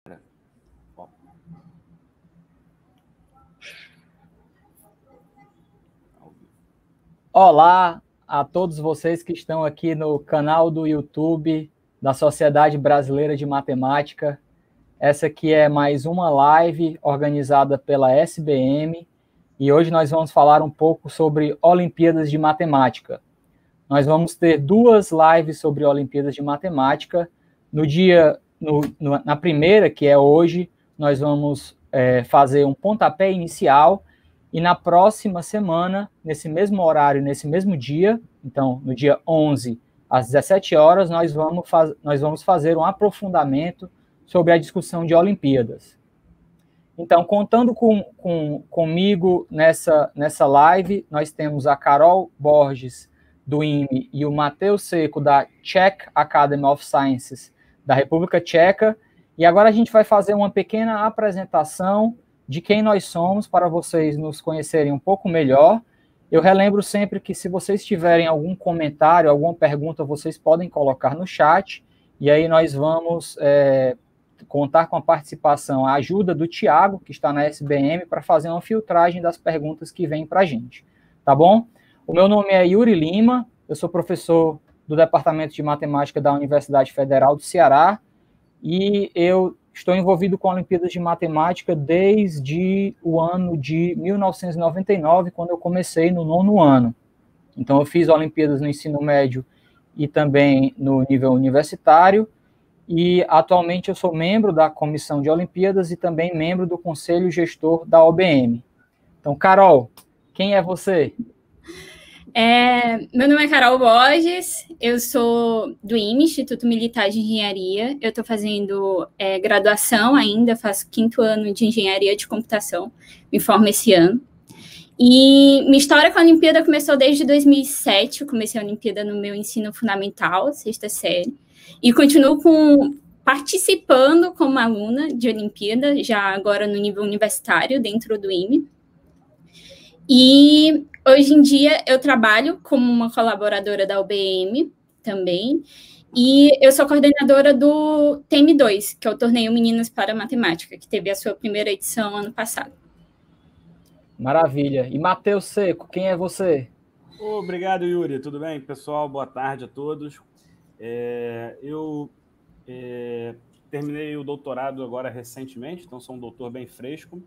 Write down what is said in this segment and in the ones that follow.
Olá a todos vocês que estão aqui no canal do YouTube da Sociedade Brasileira de Matemática. Essa aqui é mais uma live organizada pela SBM e hoje nós vamos falar um pouco sobre Olimpíadas de Matemática. Nós vamos ter duas lives sobre Olimpíadas de Matemática. Na primeira, que é hoje, nós vamos fazer um pontapé inicial. E na próxima semana, nesse mesmo horário, nesse mesmo dia, então no dia 11, às 17 horas, nós vamos fazer um aprofundamento sobre a discussão de Olimpíadas. Então, contando comigo nessa live, nós temos a Carol Borges, do IME, e o Matheus Seco, da Czech Academy of Sciences, da República Tcheca. E agora a gente vai fazer uma pequena apresentação de quem nós somos, para vocês nos conhecerem um pouco melhor. Eu relembro sempre que se vocês tiverem algum comentário, alguma pergunta, vocês podem colocar no chat, e aí nós vamos contar com a participação, a ajuda do Tiago, que está na SBM, para fazer uma filtragem das perguntas que vêm para a gente, tá bom? O meu nome é Yuri Lima, eu sou professor do Departamento de Matemática da Universidade Federal do Ceará, e eu estou envolvido com Olimpíadas de Matemática desde o ano de 1999, quando eu comecei no 9º ano. Então, eu fiz Olimpíadas no ensino médio e também no nível universitário, e atualmente eu sou membro da Comissão de Olimpíadas e também membro do Conselho Gestor da OBM. Então, Carol, quem é você? Meu nome é Carol Borges, eu sou do IME, Instituto Militar de Engenharia. Eu estou fazendo graduação ainda, faço 5º ano de Engenharia de Computação, me formo esse ano. E minha história com a Olimpíada começou desde 2007, eu comecei a Olimpíada no meu ensino fundamental, 6ª série, e continuo participando como aluna de Olimpíada, já agora no nível universitário, dentro do IME. E hoje em dia eu trabalho como uma colaboradora da UBM também, e eu sou coordenadora do TM2, que é o Torneio Meninas para Matemática, que teve a sua primeira edição ano passado. Maravilha. E Matheus Seco, quem é você? Obrigado, Yuri. Tudo bem, pessoal? Boa tarde a todos. Eu terminei o doutorado agora recentemente, então sou um doutor bem fresco.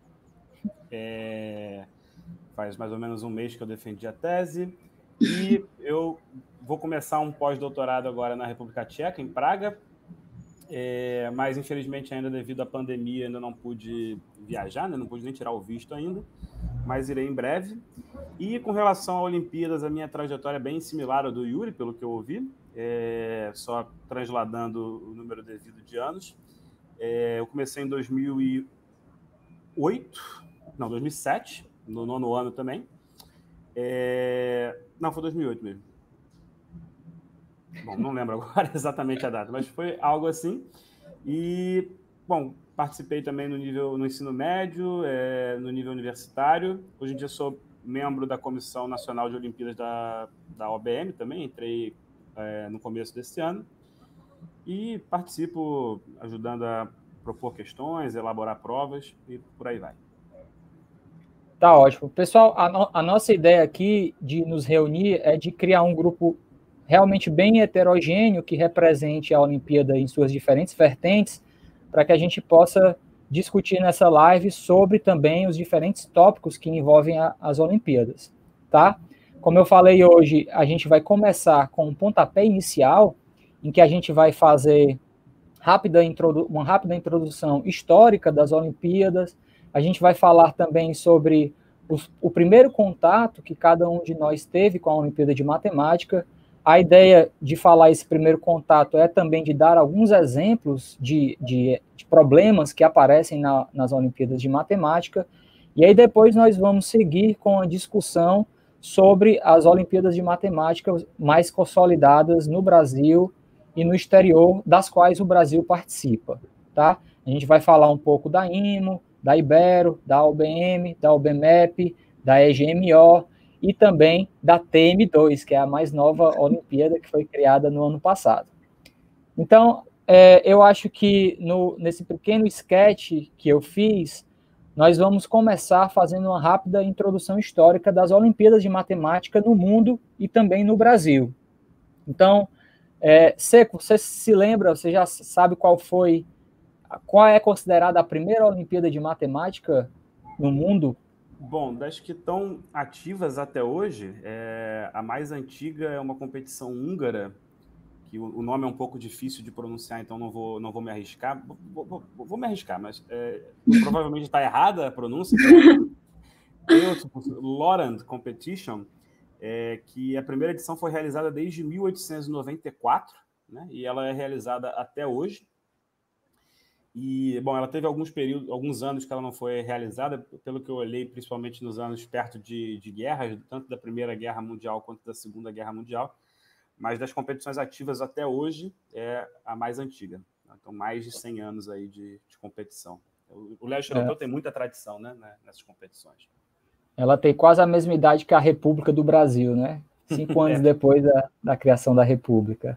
Faz mais ou menos um mês que eu defendi a tese, e eu vou começar um pós-doutorado agora na República Tcheca, em Praga, mas infelizmente ainda devido à pandemia ainda não pude viajar, né? Não pude nem tirar o visto ainda, mas irei em breve. E com relação a Olimpíadas, a minha trajetória é bem similar à do Yuri, pelo que eu ouvi, só transladando o número devido de anos. Eu comecei em 2007, no 9º ano também. Não, foi 2008 mesmo. Bom, não lembro agora exatamente a data, mas foi algo assim. E, bom, participei também no ensino médio, no nível universitário. Hoje em dia sou membro da Comissão Nacional de Olimpíadas da OBM também, entrei no começo desse ano. E participo ajudando a propor questões, elaborar provas e por aí vai. Tá ótimo. Pessoal, a nossa ideia aqui de nos reunir é de criar um grupo realmente bem heterogêneo que represente a Olimpíada em suas diferentes vertentes, para que a gente possa discutir nessa live sobre também os diferentes tópicos que envolvem as Olimpíadas, tá? Como eu falei hoje, a gente vai começar com um pontapé inicial, em que a gente vai fazer uma rápida introdução histórica das Olimpíadas. A gente vai falar também sobre o primeiro contato que cada um de nós teve com a Olimpíada de Matemática. A ideia de falar esse primeiro contato é também de dar alguns exemplos de problemas que aparecem nas Olimpíadas de Matemática. E aí depois nós vamos seguir com a discussão sobre as Olimpíadas de Matemática mais consolidadas no Brasil e no exterior, das quais o Brasil participa, tá? A gente vai falar um pouco da IMO, da Ibero, da OBM, da OBMEP, da EGMO e também da TM2, que é a mais nova Olimpíada que foi criada no ano passado. Então, eu acho que nesse pequeno sketch que eu fiz, nós vamos começar fazendo uma rápida introdução histórica das Olimpíadas de Matemática no mundo e também no Brasil. Então, Seco, você se lembra, você já sabe qual é considerada a primeira Olimpíada de Matemática no mundo? Bom, das que estão ativas até hoje, a mais antiga é uma competição húngara, que o nome é um pouco difícil de pronunciar, então não vou me arriscar. Vou me arriscar, mas provavelmente está errada a pronúncia. Lorand Competition, que a primeira edição foi realizada desde 1894, né, e ela é realizada até hoje. E, bom, ela teve alguns anos que ela não foi realizada, pelo que eu olhei, principalmente nos anos perto de guerras, tanto da Primeira Guerra Mundial quanto da Segunda Guerra Mundial, mas das competições ativas até hoje é a mais antiga. Então, mais de 100 anos aí de competição. O leste europeu tem muita tradição, né, nessas competições. Ela tem quase a mesma idade que a República do Brasil, né? 5 anos depois da criação da República.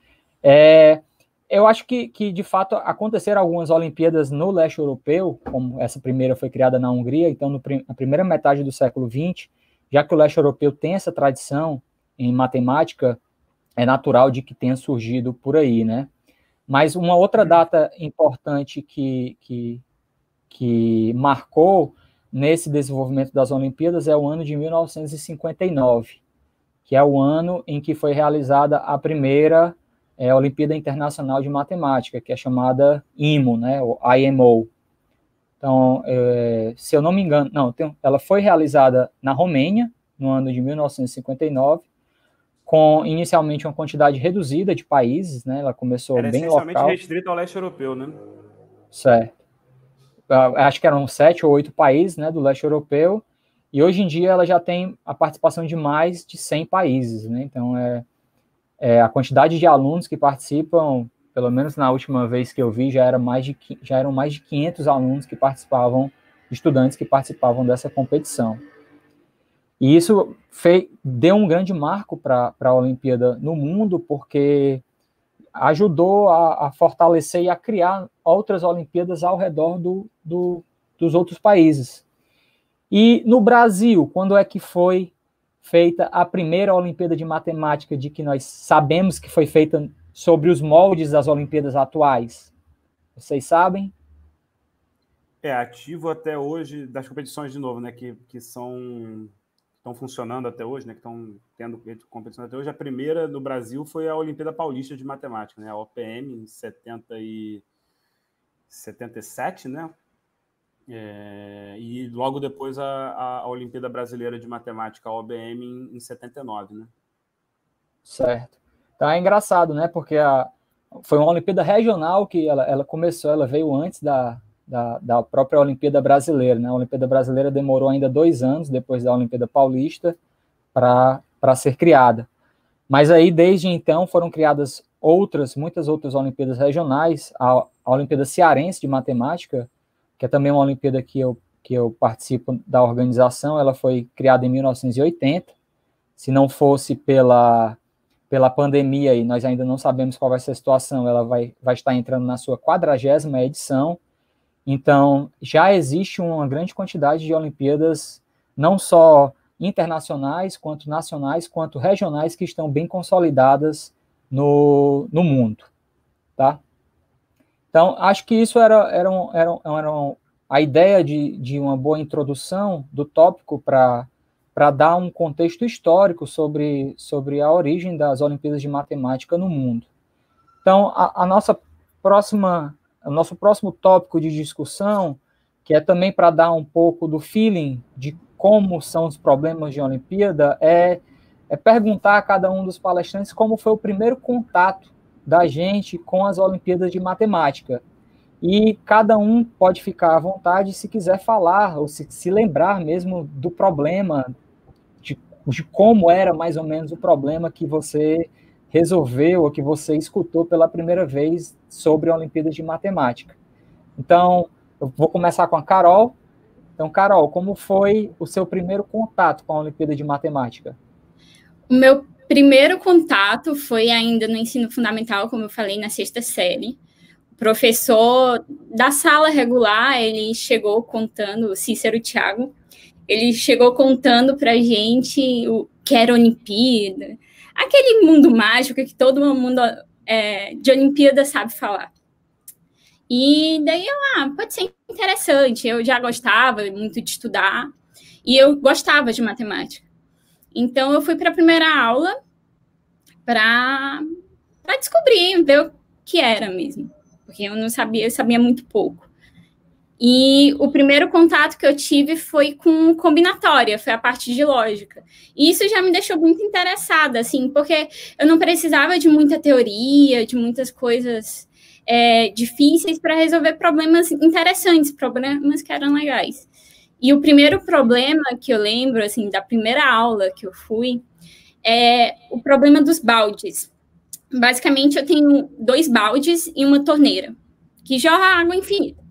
Eu acho que, de fato, aconteceram algumas Olimpíadas no leste europeu, como essa primeira foi criada na Hungria, então, na primeira metade do século XX, já que o leste europeu tem essa tradição em matemática, é natural de que tenha surgido por aí, né? Mas uma outra data importante que marcou nesse desenvolvimento das Olimpíadas é o ano de 1959, que é o ano em que foi realizada a primeira Olimpíada Internacional de Matemática, que é chamada IMO, né, ou IMO. Então, se eu não me engano, ela foi realizada na Romênia, no ano de 1959, com inicialmente uma quantidade reduzida de países, né, ela começou bem local. Era essencialmente restrita ao leste europeu, né? Certo. Acho que eram 7 ou 8 países, né, do leste europeu, e hoje em dia ela já tem a participação de mais de 100 países, né, então a quantidade de alunos que participam, pelo menos na última vez que eu vi, já eram mais de 500 alunos que participavam, estudantes que participavam dessa competição. E isso deu um grande marco para a Olimpíada no mundo, porque ajudou a fortalecer e a criar outras Olimpíadas ao redor dos outros países. E no Brasil, quando é que foi feita a primeira Olimpíada de Matemática, de que nós sabemos que foi feita sobre os moldes das Olimpíadas atuais? Vocês sabem? Ativo até hoje, das competições de novo, né, que estão funcionando até hoje, né, que estão tendo competição até hoje. A primeira no Brasil foi a Olimpíada Paulista de Matemática, né, a OPM, em 77, né, e logo depois a Olimpíada Brasileira de Matemática, a OBM, em 79, né. Certo. Então é engraçado, né, porque foi uma Olimpíada regional que ela começou, ela veio antes da própria Olimpíada Brasileira, né? A Olimpíada Brasileira demorou ainda 2 anos depois da Olimpíada Paulista para ser criada. Mas aí, desde então, foram criadas muitas outras Olimpíadas regionais. A Olimpíada Cearense de Matemática, que é também uma Olimpíada que eu participo da organização, ela foi criada em 1980. Se não fosse pela pandemia, e nós ainda não sabemos qual vai ser a situação, ela vai estar entrando na sua 40ª edição. Então, já existe uma grande quantidade de Olimpíadas, não só internacionais, quanto nacionais, quanto regionais, que estão bem consolidadas no mundo, tá? Então, acho que isso era a ideia de uma boa introdução do tópico para dar um contexto histórico sobre a origem das Olimpíadas de Matemática no mundo. Então, o nosso próximo tópico de discussão, que é também para dar um pouco do feeling de como são os problemas de Olimpíada, é perguntar a cada um dos palestrantes como foi o primeiro contato da gente com as Olimpíadas de Matemática. E cada um pode ficar à vontade se quiser falar, ou se lembrar mesmo do problema, de como era mais ou menos o problema que você resolveu ou que você escutou pela primeira vez sobre Olimpíadas de Matemática. Então, eu vou começar com a Carol. Então, Carol, como foi o seu primeiro contato com a Olimpíada de Matemática? O meu primeiro contato foi ainda no ensino fundamental, como eu falei, na 6ª série. professor da sala regular, ele chegou contando, Cícero Thiago, ele chegou contando para a gente o que era Olimpíada, aquele mundo mágico que todo mundo de Olimpíada sabe falar. E daí pode ser interessante, eu já gostava muito de estudar, e eu gostava de matemática. Então, eu fui para a primeira aula para descobrir, ver o que era mesmo, porque eu não sabia, eu sabia muito pouco. E o primeiro contato que eu tive foi com combinatória, foi a parte de lógica. E isso já me deixou muito interessada, assim, porque eu não precisava de muita teoria, de muitas coisas difíceis para resolver problemas interessantes, problemas que eram legais. E o primeiro problema que eu lembro, assim, da primeira aula que eu fui, é o problema dos baldes. Basicamente, eu tenho 2 baldes e uma torneira, que jorra água infinita.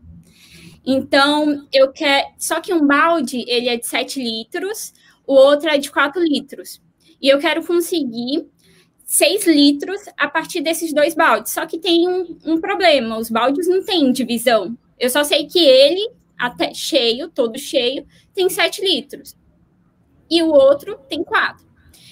Então, eu quero... Só que um balde, ele é de 7 litros, o outro é de 4 litros. E eu quero conseguir 6 litros a partir desses 2 baldes. Só que tem um problema, os baldes não têm divisão. Eu só sei que ele, até cheio, todo cheio, tem 7 litros. E o outro tem 4.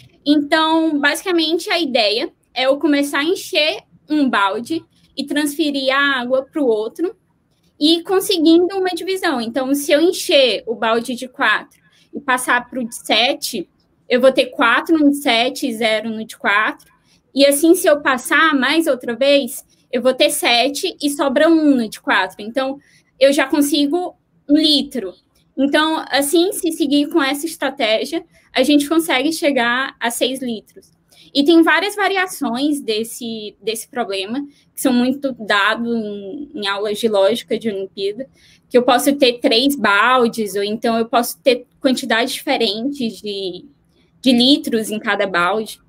Então, basicamente, a ideia é eu começar a encher um balde e transferir a água para o outro e conseguindo uma divisão. Então, se eu encher o balde de 4 e passar para o de 7, eu vou ter 4 no de 7 e 0 no de 4. E assim, se eu passar mais outra vez, eu vou ter 7 e sobra 1 no de 4. Então, eu já consigo 1 litro. Então, assim, se seguir com essa estratégia, a gente consegue chegar a 6 litros. E tem várias variações desse problema, que são muito dados em aulas de lógica de Olimpíada, que eu posso ter 3 baldes, ou então eu posso ter quantidades diferentes de litros em cada balde.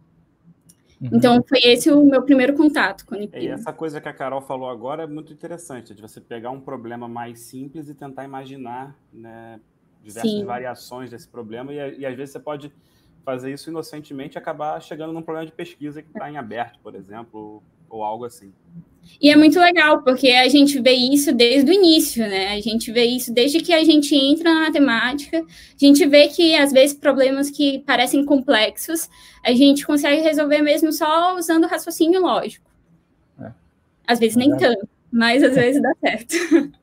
Então, foi esse o meu primeiro contato com a Olimpíada. E essa coisa que a Carol falou agora é muito interessante, de você pegar um problema mais simples e tentar imaginar, né, diversas variações desse problema, e às vezes você pode fazer isso inocentemente e acabar chegando num problema de pesquisa que está em aberto, por exemplo, ou algo assim. E é muito legal, porque a gente vê isso desde o início, né? A gente vê isso desde que a gente entra na matemática, a gente vê que, às vezes, problemas que parecem complexos, a gente consegue resolver mesmo só usando raciocínio lógico. Às vezes nem tanto, mas às vezes dá certo.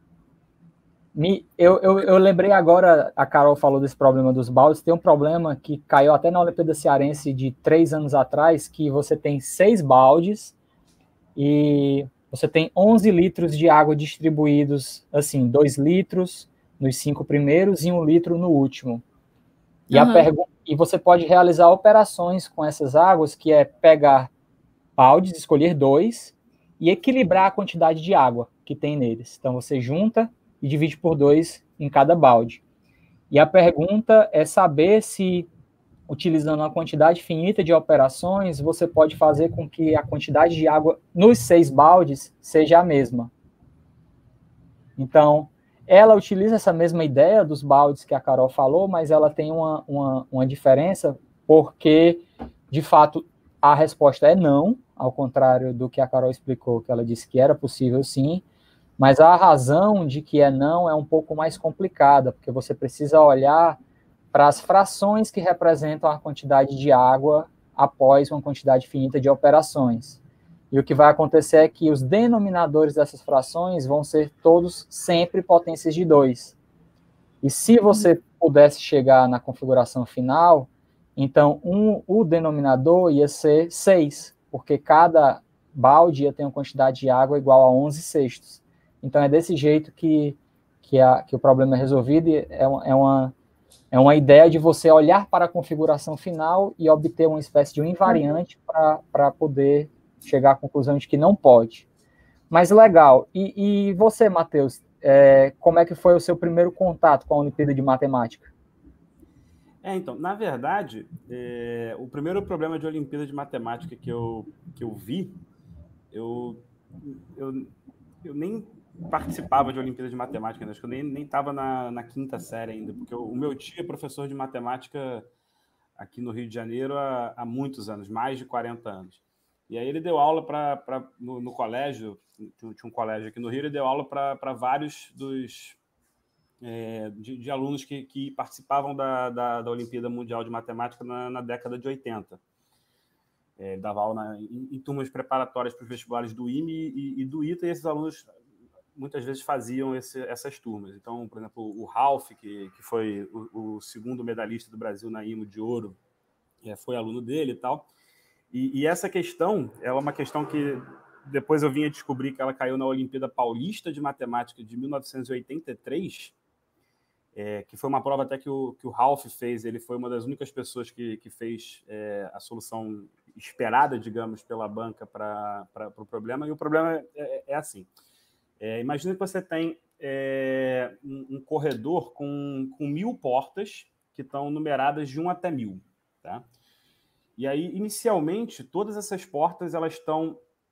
Eu lembrei agora, a Carol falou desse problema dos baldes, tem um problema que caiu até na Olimpíada Cearense de 3 anos atrás, que você tem 6 baldes e você tem 11 litros de água distribuídos, assim, 2 litros nos 5 primeiros e 1 litro no último. E você pode realizar operações com essas águas, que é pegar baldes, escolher 2 e equilibrar a quantidade de água que tem neles. Então, você junta e divide por 2 em cada balde. E a pergunta é saber se, utilizando uma quantidade finita de operações, você pode fazer com que a quantidade de água nos 6 baldes seja a mesma. Então, ela utiliza essa mesma ideia dos baldes que a Carol falou, mas ela tem uma diferença, porque, de fato, a resposta é não, ao contrário do que a Carol explicou, que ela disse que era possível sim, mas a razão de que é não é um pouco mais complicada, porque você precisa olhar para as frações que representam a quantidade de água após uma quantidade finita de operações. E o que vai acontecer é que os denominadores dessas frações vão ser todos sempre potências de 2. E se você pudesse chegar na configuração final, então o denominador ia ser 6, porque cada balde ia ter uma quantidade de água igual a 11 sextos. Então, é desse jeito que o problema é resolvido, e é uma ideia de você olhar para a configuração final e obter uma espécie de um invariante para poder chegar à conclusão de que não pode. Mas legal. E você, Matheus, como é que foi o seu primeiro contato com a Olimpíada de Matemática? Então, na verdade, o primeiro problema de Olimpíada de Matemática que eu vi, eu nem participava de Olimpíada de Matemática, né? Acho que eu nem estava na 5ª série ainda, porque o meu tio é professor de matemática aqui no Rio de Janeiro há muitos anos, mais de 40 anos. E aí ele deu aula no colégio, tinha um colégio aqui no Rio, ele deu aula para vários de alunos que participavam da Olimpíada Mundial de Matemática na década de 80. Dava aula em turmas preparatórias para os vestibulares do IME e do ITA, e esses alunos muitas vezes faziam essas turmas. Então, por exemplo, o Ralph, que foi o segundo medalhista do Brasil na IMO de ouro, foi aluno dele e tal. E essa questão é uma questão que depois eu vim a descobrir que ela caiu na Olimpíada Paulista de Matemática de 1983, que foi uma prova até que o Ralph fez. Ele foi uma das únicas pessoas que fez a solução esperada, digamos, pela banca para o problema. E o problema é assim. Imagina que você tem um corredor com 1000 portas que estão numeradas de 1 até 1000. Tá? E aí, inicialmente, todas essas portas elas estão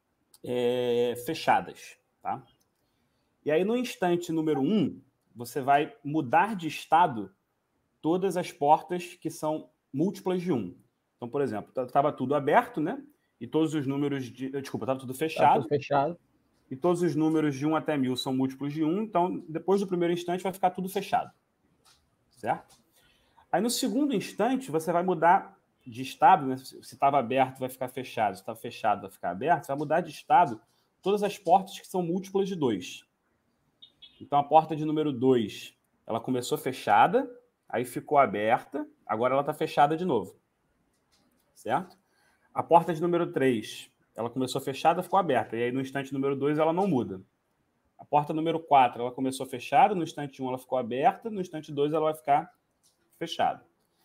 fechadas. Tá? E aí, no instante número 1, você vai mudar de estado todas as portas que são múltiplas de 1. Então, por exemplo, estava tudo aberto, né? E todos os números estava tudo fechado. Tudo fechado. E todos os números de 1 até 1000 são múltiplos de 1. Então, depois do primeiro instante, vai ficar tudo fechado. Certo? Aí, no segundo instante, você vai mudar de estado, né? Se estava aberto, vai ficar fechado. Se estava fechado, vai ficar aberto. Você vai mudar de estado todas as portas que são múltiplas de 2. Então, a porta de número 2, ela começou fechada, aí ficou aberta, agora ela está fechada de novo. Certo? A porta de número 3, ela começou fechada, ficou aberta, e aí no instante número 2 ela não muda. A porta número 4, ela começou fechada, no instante 1 ela ficou aberta, no instante 2 ela vai ficar fechada.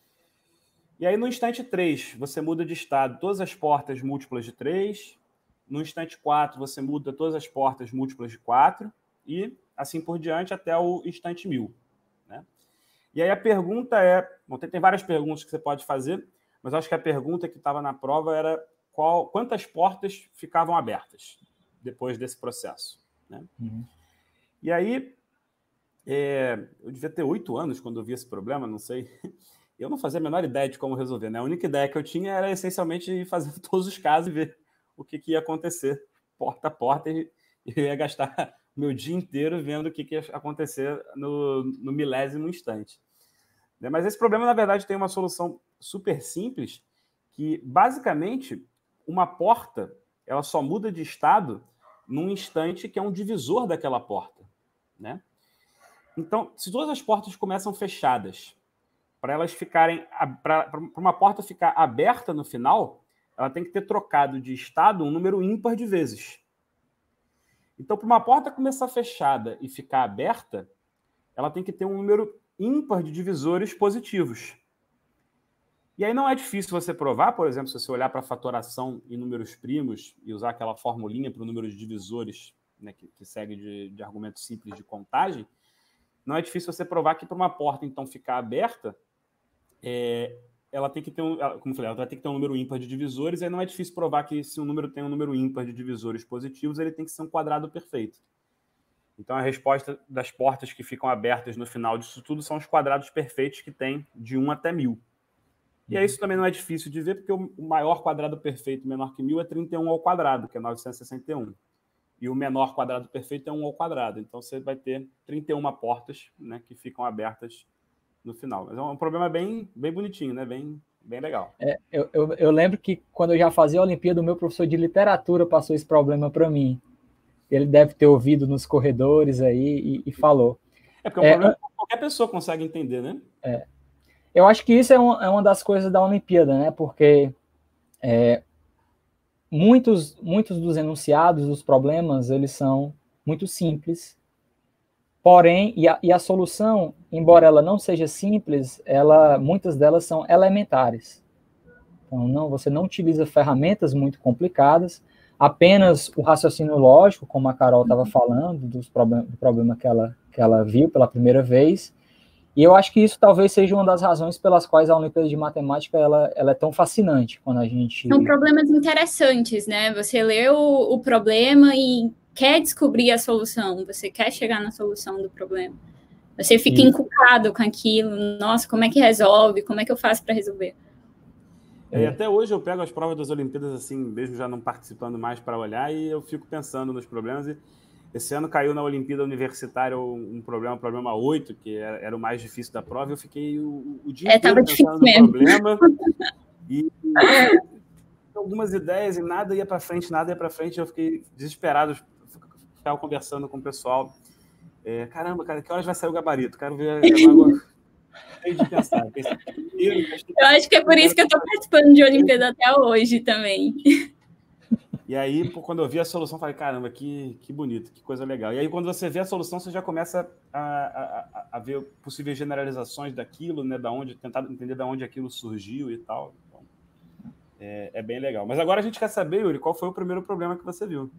E aí no instante 3, você muda de estado todas as portas múltiplas de 3, no instante 4 você muda todas as portas múltiplas de 4, e assim por diante até o instante 1000. Né? E aí a pergunta bom, tem várias perguntas que você pode fazer, mas acho que a pergunta que estava na prova era quantas portas ficavam abertas depois desse processo. Né? Uhum. E aí, eu devia ter 8 anos quando eu vi esse problema, não sei. Eu não fazia a menor ideia de como resolver. Né? A única ideia que eu tinha era essencialmente fazer todos os casos e ver o que ia acontecer porta a porta, e eu ia gastar meu dia inteiro vendo o que ia acontecer no milésimo instante. Mas esse problema, na verdade, tem uma solução super simples, que, basicamente, uma porta ela só muda de estado num instante que é um divisor daquela porta. Né? Então, se todas as portas começam fechadas, para uma porta ficar aberta no final, ela tem que ter trocado de estado um número ímpar de vezes. Então, para uma porta começar fechada e ficar aberta, ela tem que ter um número ímpar de divisores positivos. E aí não é difícil você provar, por exemplo, se você olhar para a fatoração em números primos e usar aquela formulinha para o número de divisores, né, que segue de argumento simples de contagem, não é difícil você provar que para uma porta, então, ficar aberta, ela tem que ter como eu falei, ela vai ter que ter um número ímpar de divisores, e aí não é difícil provar que se um número tem um número ímpar de divisores positivos, ele tem que ser um quadrado perfeito. Então, a resposta das portas que ficam abertas no final disso tudo são os quadrados perfeitos que tem de 1 até 1000. E aí isso também não é difícil de ver, porque o maior quadrado perfeito menor que 1000 é 31 ao quadrado, que é 961. E o menor quadrado perfeito é 1 ao quadrado. Então, você vai ter 31 portas, né, que ficam abertas no final. Mas é um problema bem bonitinho, né? Bem legal. Eu lembro que quando eu já fazia a Olimpíada, o meu professor de literatura passou esse problema para mim. Ele deve ter ouvido nos corredores aí e falou. Porque é um problema que qualquer pessoa consegue entender, né? Eu acho que isso é uma das coisas da Olimpíada, né? Porque muitos dos enunciados dos problemas, eles são muito simples. Porém, e a solução, embora ela não seja simples, muitas delas são elementares. Então, você não utiliza ferramentas muito complicadas, apenas o raciocínio lógico, como a Carol estava falando, do problema que ela viu pela primeira vez. E eu acho que isso talvez seja uma das razões pelas quais a Olimpíada de Matemática ela é tão fascinante quando a gente... São problemas interessantes, né? Você lê o problema e quer descobrir a solução, você quer chegar na solução do problema. Você fica encucado com aquilo, nossa, como é que resolve? Como é que eu faço para resolver? Até hoje eu pego as provas das Olimpíadas, assim, mesmo já não participando mais para olhar, e eu fico pensando nos problemas. E esse ano caiu na Olimpíada Universitária um problema 8, que era o mais difícil da prova, e eu fiquei o dia inteiro pensando no problema. E algumas ideias e nada ia para frente, eu fiquei desesperado, ficava conversando com o pessoal. Caramba, cara, que horas vai sair o gabarito? Quero ver agora. De pensar. Eu acho que é por isso que eu estou participando de Olimpíada até hoje também. E aí, quando eu vi a solução, falei, caramba, que bonito, que coisa legal. E aí, quando você vê a solução, você já começa a ver possíveis generalizações daquilo, né, tentar entender de onde aquilo surgiu e tal. Então, é bem legal. Mas agora a gente quer saber, Yuri, qual foi o primeiro problema que você viu?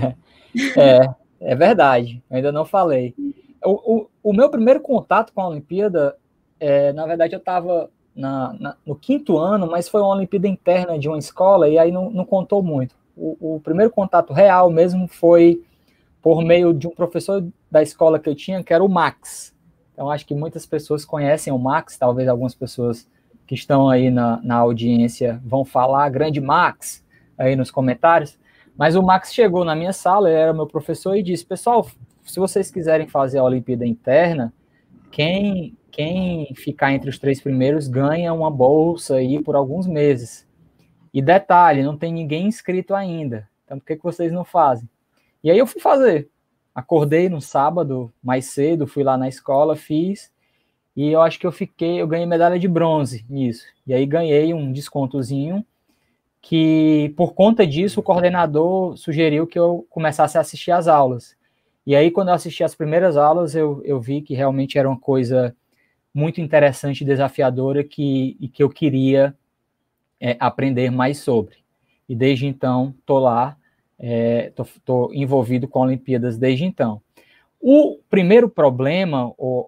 É verdade, eu ainda não falei. O meu primeiro contato com a Olimpíada, na verdade, eu estava no 5º ano, mas foi uma Olimpíada interna de uma escola, e aí não contou muito. O primeiro contato real mesmo foi por meio de um professor da escola que eu tinha, que era o Max. Então, acho que muitas pessoas conhecem o Max, talvez algumas pessoas que estão aí na audiência vão falar, grande Max, aí nos comentários. Mas o Max chegou na minha sala, ele era meu professor, e disse, pessoal, se vocês quiserem fazer a Olimpíada interna, quem ficar entre os 3 primeiros ganha uma bolsa aí por alguns meses. E detalhe, não tem ninguém inscrito ainda. Então, por que vocês não fazem? E aí eu fui fazer. Acordei no sábado, mais cedo, fui lá na escola, fiz, e eu acho que eu ganhei medalha de bronze nisso. E aí ganhei um descontozinho, que por conta disso o coordenador sugeriu que eu começasse a assistir às aulas. E aí, quando eu assisti as primeiras aulas, eu vi que realmente era uma coisa muito interessante e desafiadora e que eu queria aprender mais sobre. E desde então, estou lá, estou envolvido com Olimpíadas desde então. O primeiro problema, o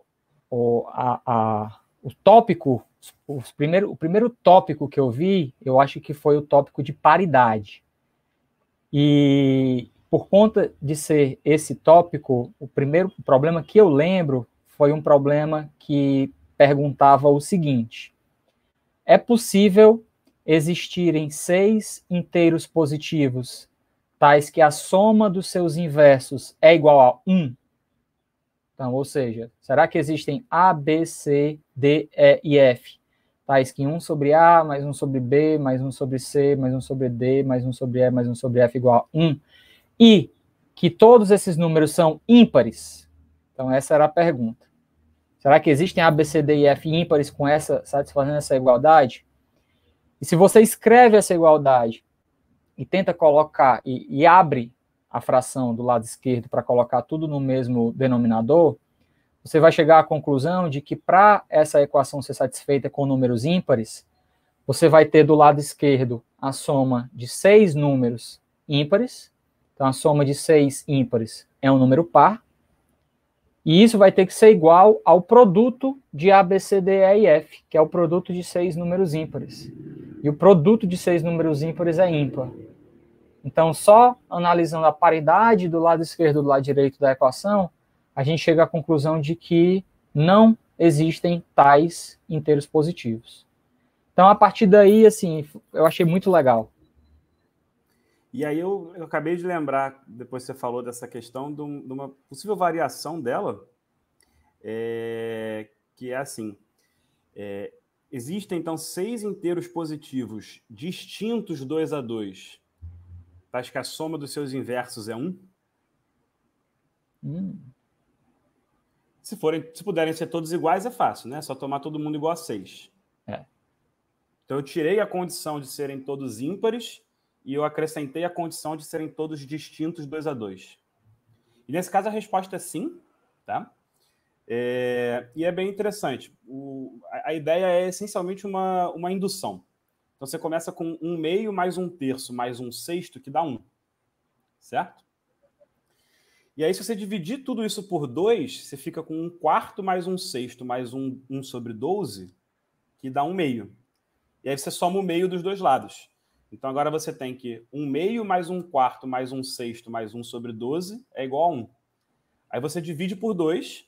tópico, o primeiro tópico que eu vi, eu acho que foi o tópico de paridade. E por conta de ser esse tópico, o primeiro problema que eu lembro foi um problema que perguntava o seguinte: é possível existirem 6 inteiros positivos, tais que a soma dos seus inversos é igual a 1? Então, ou seja, será que existem A, B, C, D, E e F, tais que 1 sobre A, mais 1 sobre B, mais 1 sobre C, mais 1 sobre D, mais 1 sobre E, mais 1 sobre F igual a 1, e que todos esses números são ímpares? Então, essa era a pergunta. Será que existem A, B, C, D e F ímpares satisfazendo essa igualdade? E se você escreve essa igualdade e tenta colocar, e abre a fração do lado esquerdo para colocar tudo no mesmo denominador, você vai chegar à conclusão de que para essa equação ser satisfeita com números ímpares, você vai ter do lado esquerdo a soma de 6 números ímpares. Então, a soma de 6 ímpares é um número par. E isso vai ter que ser igual ao produto de A, B, C, D, E e F, que é o produto de 6 números ímpares. E o produto de 6 números ímpares é ímpar. Então, só analisando a paridade do lado esquerdo e do lado direito da equação, a gente chega à conclusão de que não existem tais inteiros positivos. Então, a partir daí, assim, eu achei muito legal. E aí eu acabei de lembrar, depois que você falou dessa questão, de uma possível variação dela, que é assim, existem, então, 6 inteiros positivos distintos 2 a 2, tais que a soma dos seus inversos é 1? Se puderem ser todos iguais, é fácil, né? É só tomar todo mundo igual a 6. Então, eu tirei a condição de serem todos ímpares e eu acrescentei a condição de serem todos distintos 2 a 2. E nesse caso, a resposta é sim, tá? E é bem interessante. A ideia é essencialmente uma indução. Então, você começa com 1 meio mais 1 terço mais 1 sexto, que dá 1. Certo? E aí, se você dividir tudo isso por 2, você fica com 1 quarto mais 1 sexto mais 1 sobre 12, que dá 1 meio. E aí você soma o meio dos dois lados. Então, agora você tem que 1 meio mais 1 quarto mais 1 sexto mais 1 sobre 12 é igual a 1. Aí você divide por 2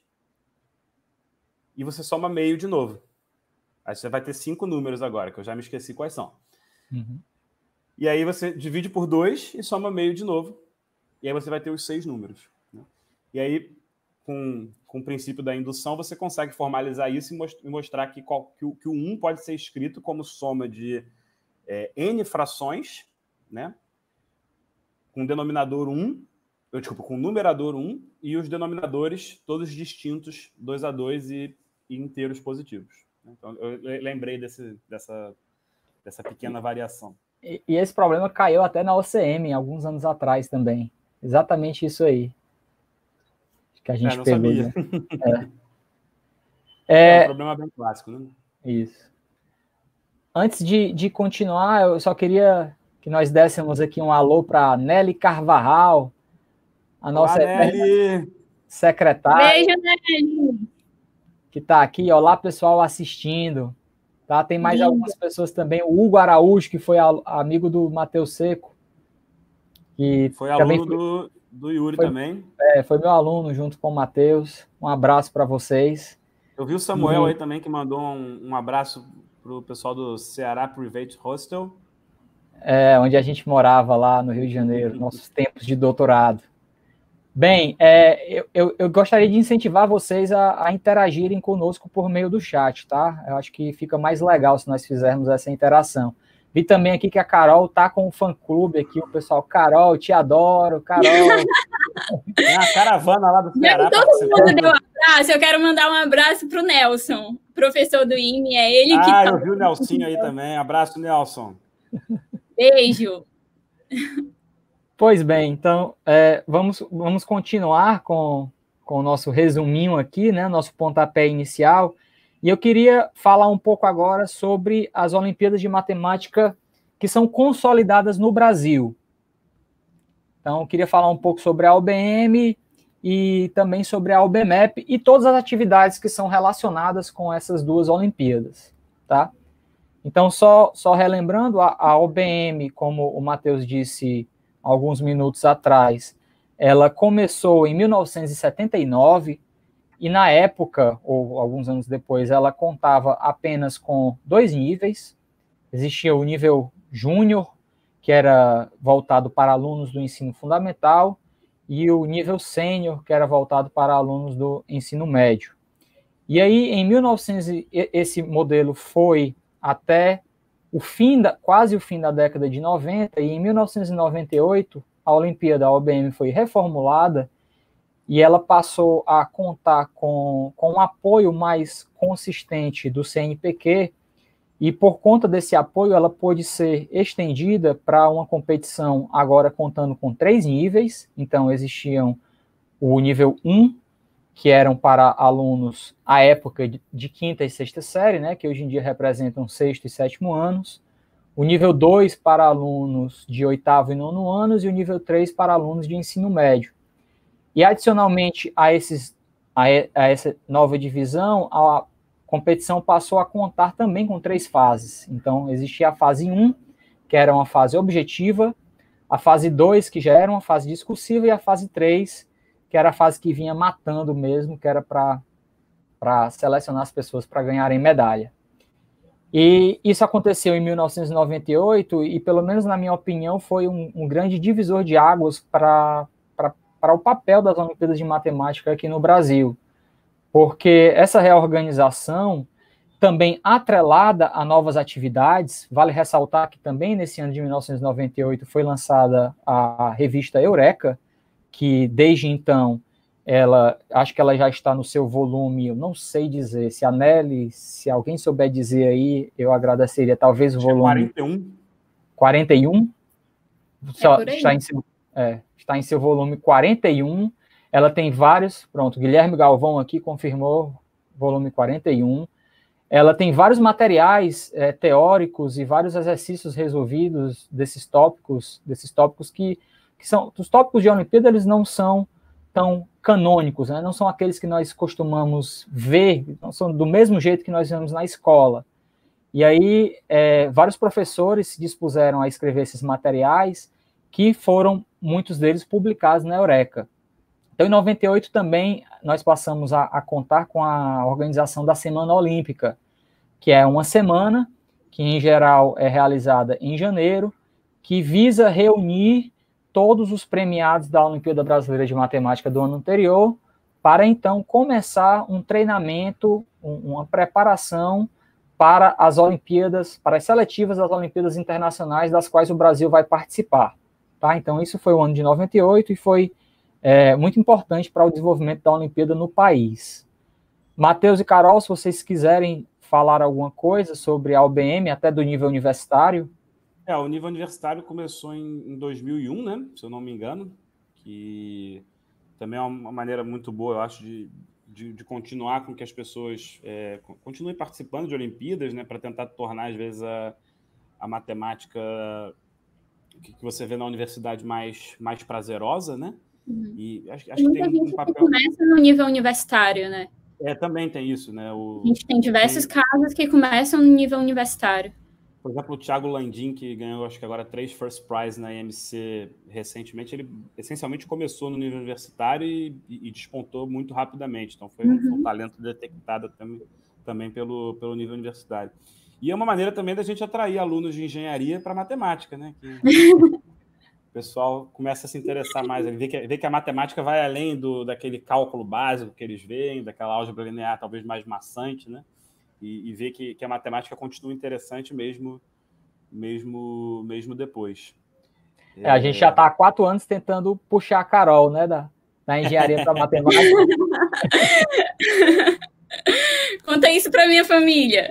e você soma meio de novo. Aí você vai ter 5 números agora, que eu já me esqueci quais são. Uhum. E aí você divide por 2 e soma meio de novo. E aí você vai ter os 6 números. Né? E aí, com o princípio da indução, você consegue formalizar isso e mostrar que o 1 pode ser escrito como soma de N frações, né? Com denominador 1, com numerador 1 e os denominadores todos distintos, 2 a 2 e inteiros positivos. Então, eu lembrei dessa pequena variação. E esse problema caiu até na OCM, alguns anos atrás também. Exatamente isso aí. Que a gente não pegou. Sabia. Né? É um problema bem clássico, né? Isso. Antes de continuar, eu só queria que nós dessemos aqui um alô para Nelly Carvajal, a nossa Nelly! secretária. Beijo, Nelly! Que está aqui. Olá, pessoal, assistindo. Tá? Tem mais algumas pessoas também. O Hugo Araújo, que foi amigo do Matheus Seco. Que foi aluno do Yuri também. Foi meu aluno junto com o Matheus. Um abraço para vocês. Eu vi o Samuel aí também, que mandou um abraço para o pessoal do Ceará Private Hostel. Onde a gente morava lá no Rio de Janeiro, nossos tempos de doutorado. Bem, eu gostaria de incentivar vocês a interagirem conosco por meio do chat, tá? Eu acho que fica mais legal se nós fizermos essa interação. Vi também aqui que a Carol tá com um fã-clube aqui, o pessoal, Carol, te adoro, Carol. É a caravana lá do Ceará. Todo mundo deu um abraço, eu quero mandar um abraço pro Nelson, professor do IME, é ele que tá... eu vi o Nelsinho aí também, abraço, Nelson. Beijo. Pois bem, então, vamos continuar com o nosso resuminho aqui, né, nosso pontapé inicial, e eu queria falar um pouco agora sobre as Olimpíadas de Matemática que são consolidadas no Brasil. Então, eu queria falar um pouco sobre a OBM e também sobre a OBMEP e todas as atividades que são relacionadas com essas duas Olimpíadas, tá? Então, só relembrando, a OBM, como o Matheus disse alguns minutos atrás, ela começou em 1979 e na época, ou alguns anos depois, ela contava apenas com 2 níveis. Existia o nível júnior, que era voltado para alunos do ensino fundamental, e o nível sênior, que era voltado para alunos do ensino médio. E aí, em 1900, esse modelo foi até quase o fim da década de 90, e em 1998, a Olimpíada, a OBM, foi reformulada e ela passou a contar com um apoio mais consistente do CNPq, e por conta desse apoio, ela pôde ser estendida para uma competição agora contando com 3 níveis. Então, existiam o nível 1, que eram para alunos, à época, de 5ª e 6ª série, né, que hoje em dia representam 6º e 7º anos, o nível 2 para alunos de 8º e 9º anos, e o nível 3 para alunos de ensino médio. E, adicionalmente a essa nova divisão, a competição passou a contar também com 3 fases. Então, existia a fase 1, que era uma fase objetiva, a fase 2, que já era uma fase discursiva, e a fase 3, que era a fase que vinha matando mesmo, que era para selecionar as pessoas para ganharem medalha. E isso aconteceu em 1998, e pelo menos na minha opinião foi um grande divisor de águas para o papel das Olimpíadas de Matemática aqui no Brasil, porque essa reorganização, também atrelada a novas atividades, vale ressaltar que também nesse ano de 1998 foi lançada a revista Eureka, que desde então, acho que ela já está no seu volume, eu não sei dizer, se a Nelly, se alguém souber dizer aí, eu agradeceria, talvez o volume... 41? Está em seu volume 41, ela tem vários, pronto, Guilherme Galvão aqui confirmou, volume 41, ela tem vários materiais teóricos e vários exercícios resolvidos desses tópicos que são, os tópicos de Olimpíada, eles não são tão canônicos, né? Não são aqueles que nós costumamos ver, não são do mesmo jeito que nós vemos na escola. E aí, vários professores se dispuseram a escrever esses materiais, que foram, muitos deles, publicados na Eureka. Então, em 98 também, nós passamos a contar com a organização da Semana Olímpica, que é uma semana que em geral é realizada em janeiro, que visa reunir todos os premiados da Olimpíada Brasileira de Matemática do ano anterior, para então começar um treinamento, uma preparação para as Olimpíadas, para as seletivas das Olimpíadas Internacionais, das quais o Brasil vai participar. Tá? Então, isso foi o ano de 98 e foi muito importante para o desenvolvimento da Olimpíada no país. Matheus e Carol, se vocês quiserem falar alguma coisa sobre a OBM, até do nível universitário. O nível universitário começou em 2001, né, se eu não me engano, que também é uma maneira muito boa, eu acho, de continuar com que as pessoas continuem participando de Olimpíadas, né, para tentar tornar, às vezes, a matemática que você vê na universidade mais prazerosa, né? E acho que tem um papel... começa no nível universitário, né? Também tem isso, né? A gente tem diversos casos que começam no nível universitário. Por exemplo, o Thiago Landim, que ganhou, acho que agora 3 First Prize na IMC recentemente, ele essencialmente começou no nível universitário e despontou muito rapidamente. Então, foi um talento detectado também pelo nível universitário. E é uma maneira também da gente atrair alunos de engenharia para matemática, né? Que o pessoal começa a se interessar mais, vê que a matemática vai além daquele cálculo básico que eles veem, daquela álgebra linear talvez mais maçante, né? E ver que a matemática continua interessante mesmo depois. A gente já está há 4 anos tentando puxar a Carol, né, da engenharia para matemática. Conta isso para minha família.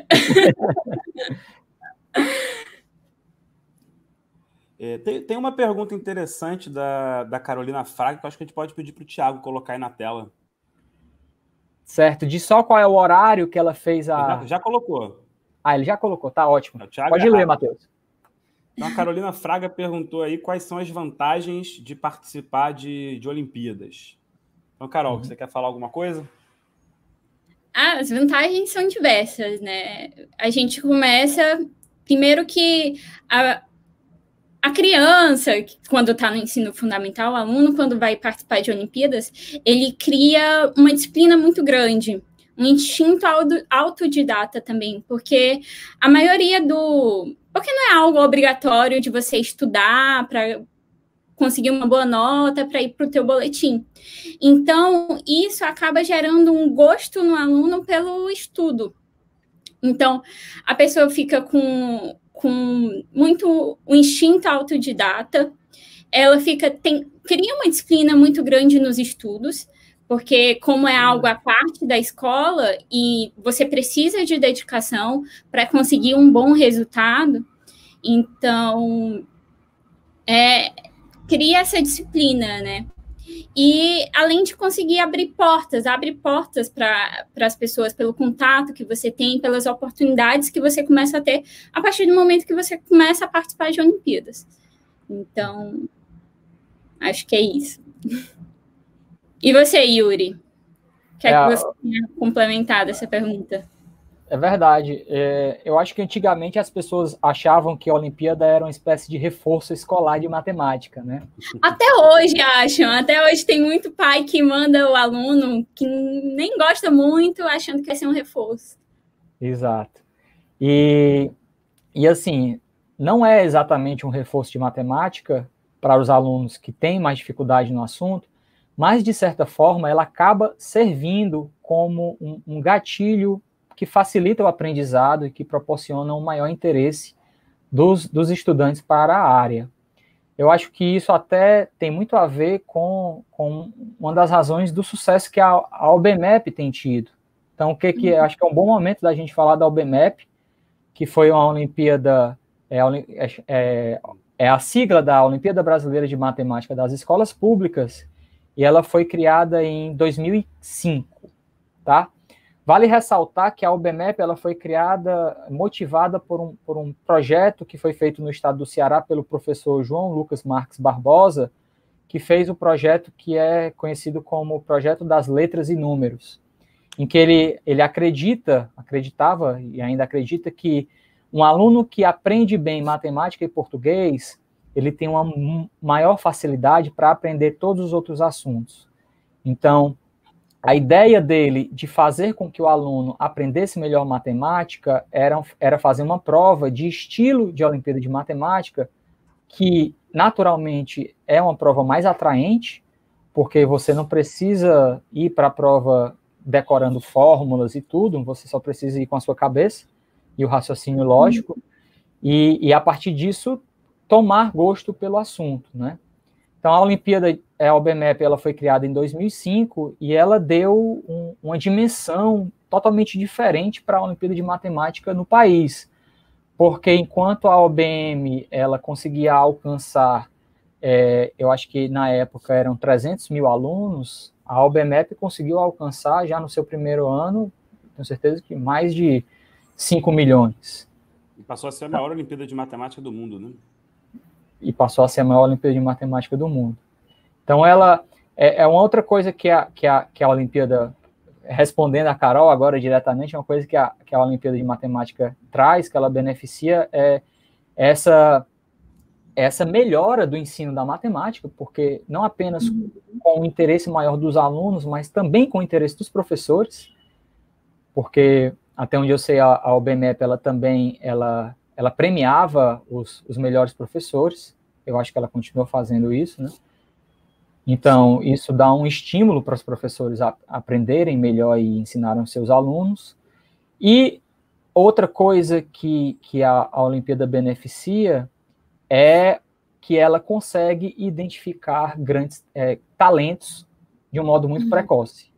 Tem uma pergunta interessante da Carolina Fraga, que eu acho que a gente pode pedir para o Thiago colocar aí na tela. Certo. Diz só qual é o horário que ela fez a... Já colocou. Ele já colocou. Tá ótimo. Pode ler, Matheus. Então, a Carolina Fraga perguntou aí quais são as vantagens de participar de Olimpíadas. Então, Carol, você quer falar alguma coisa? As vantagens são diversas, né? A gente começa... Primeiro que a criança, quando está no ensino fundamental, o aluno, quando vai participar de Olimpíadas, ele cria uma disciplina muito grande, um instinto autodidata também, porque a maioria porque não é algo obrigatório de você estudar para conseguir uma boa nota, para ir para o teu boletim. Então, isso acaba gerando um gosto no aluno pelo estudo. Então, a pessoa fica com muito o instinto autodidata, ela cria uma disciplina muito grande nos estudos, porque como é algo à parte da escola e você precisa de dedicação para conseguir um bom resultado, então cria essa disciplina, né? E além de conseguir abre portas para as pessoas, pelo contato que você tem, pelas oportunidades que você começa a ter a partir do momento que você começa a participar de Olimpíadas. Então, acho que é isso. E você, Yuri? Quer que você tenha complementado essa pergunta? É verdade. Eu acho que antigamente as pessoas achavam que a Olimpíada era uma espécie de reforço escolar de matemática, né? Até hoje acham. Até hoje tem muito pai que manda o aluno que nem gosta muito, achando que vai ser um reforço. Exato. E assim, não é exatamente um reforço de matemática para os alunos que têm mais dificuldade no assunto, mas, de certa forma, ela acaba servindo como um gatilho que facilita o aprendizado e que proporciona um maior interesse dos estudantes para a área. Eu acho que isso até tem muito a ver com uma das razões do sucesso que a OBMEP tem tido. Então, acho que é um bom momento da gente falar da OBMEP, que foi uma Olimpíada, a sigla da Olimpíada Brasileira de Matemática das Escolas Públicas, e ela foi criada em 2005, tá? Vale ressaltar que a OBMEP ela foi criada, motivada por um projeto que foi feito no estado do Ceará pelo professor João Lucas Marques Barbosa, que fez o projeto que é conhecido como o Projeto das Letras e Números, em que ele acreditava e ainda acredita que um aluno que aprende bem matemática e português, ele tem uma maior facilidade para aprender todos os outros assuntos. Então, a ideia dele de fazer com que o aluno aprendesse melhor matemática era fazer uma prova de estilo de Olimpíada de Matemática, que naturalmente é uma prova mais atraente, porque você não precisa ir para a prova decorando fórmulas e tudo, você só precisa ir com a sua cabeça e o raciocínio lógico, e a partir disso tomar gosto pelo assunto, né? Então, a Olimpíada, a OBMEP, ela foi criada em 2005 e ela deu uma dimensão totalmente diferente para a Olimpíada de Matemática no país, porque enquanto a OBM ela conseguia alcançar, eu acho que na época eram 300 mil alunos, a OBMEP conseguiu alcançar já no seu primeiro ano, tenho certeza que mais de 5 milhões. E passou a ser a maior Olimpíada de Matemática do mundo, né? E passou a ser a maior Olimpíada de Matemática do mundo. Então, ela é uma outra coisa que a Olimpíada, respondendo a Carol agora diretamente, é uma coisa que a Olimpíada de Matemática traz, que ela beneficia, é essa melhora do ensino da matemática, porque não apenas com o interesse maior dos alunos, mas também com o interesse dos professores, porque, até onde eu sei, a OBMEP, ela também ela premiava os melhores professores, eu acho que ela continua fazendo isso, né? Então, isso dá um estímulo para os professores aprenderem melhor e ensinarem os seus alunos. E outra coisa que a Olimpíada beneficia é que ela consegue identificar grandes talentos de um modo muito precoce.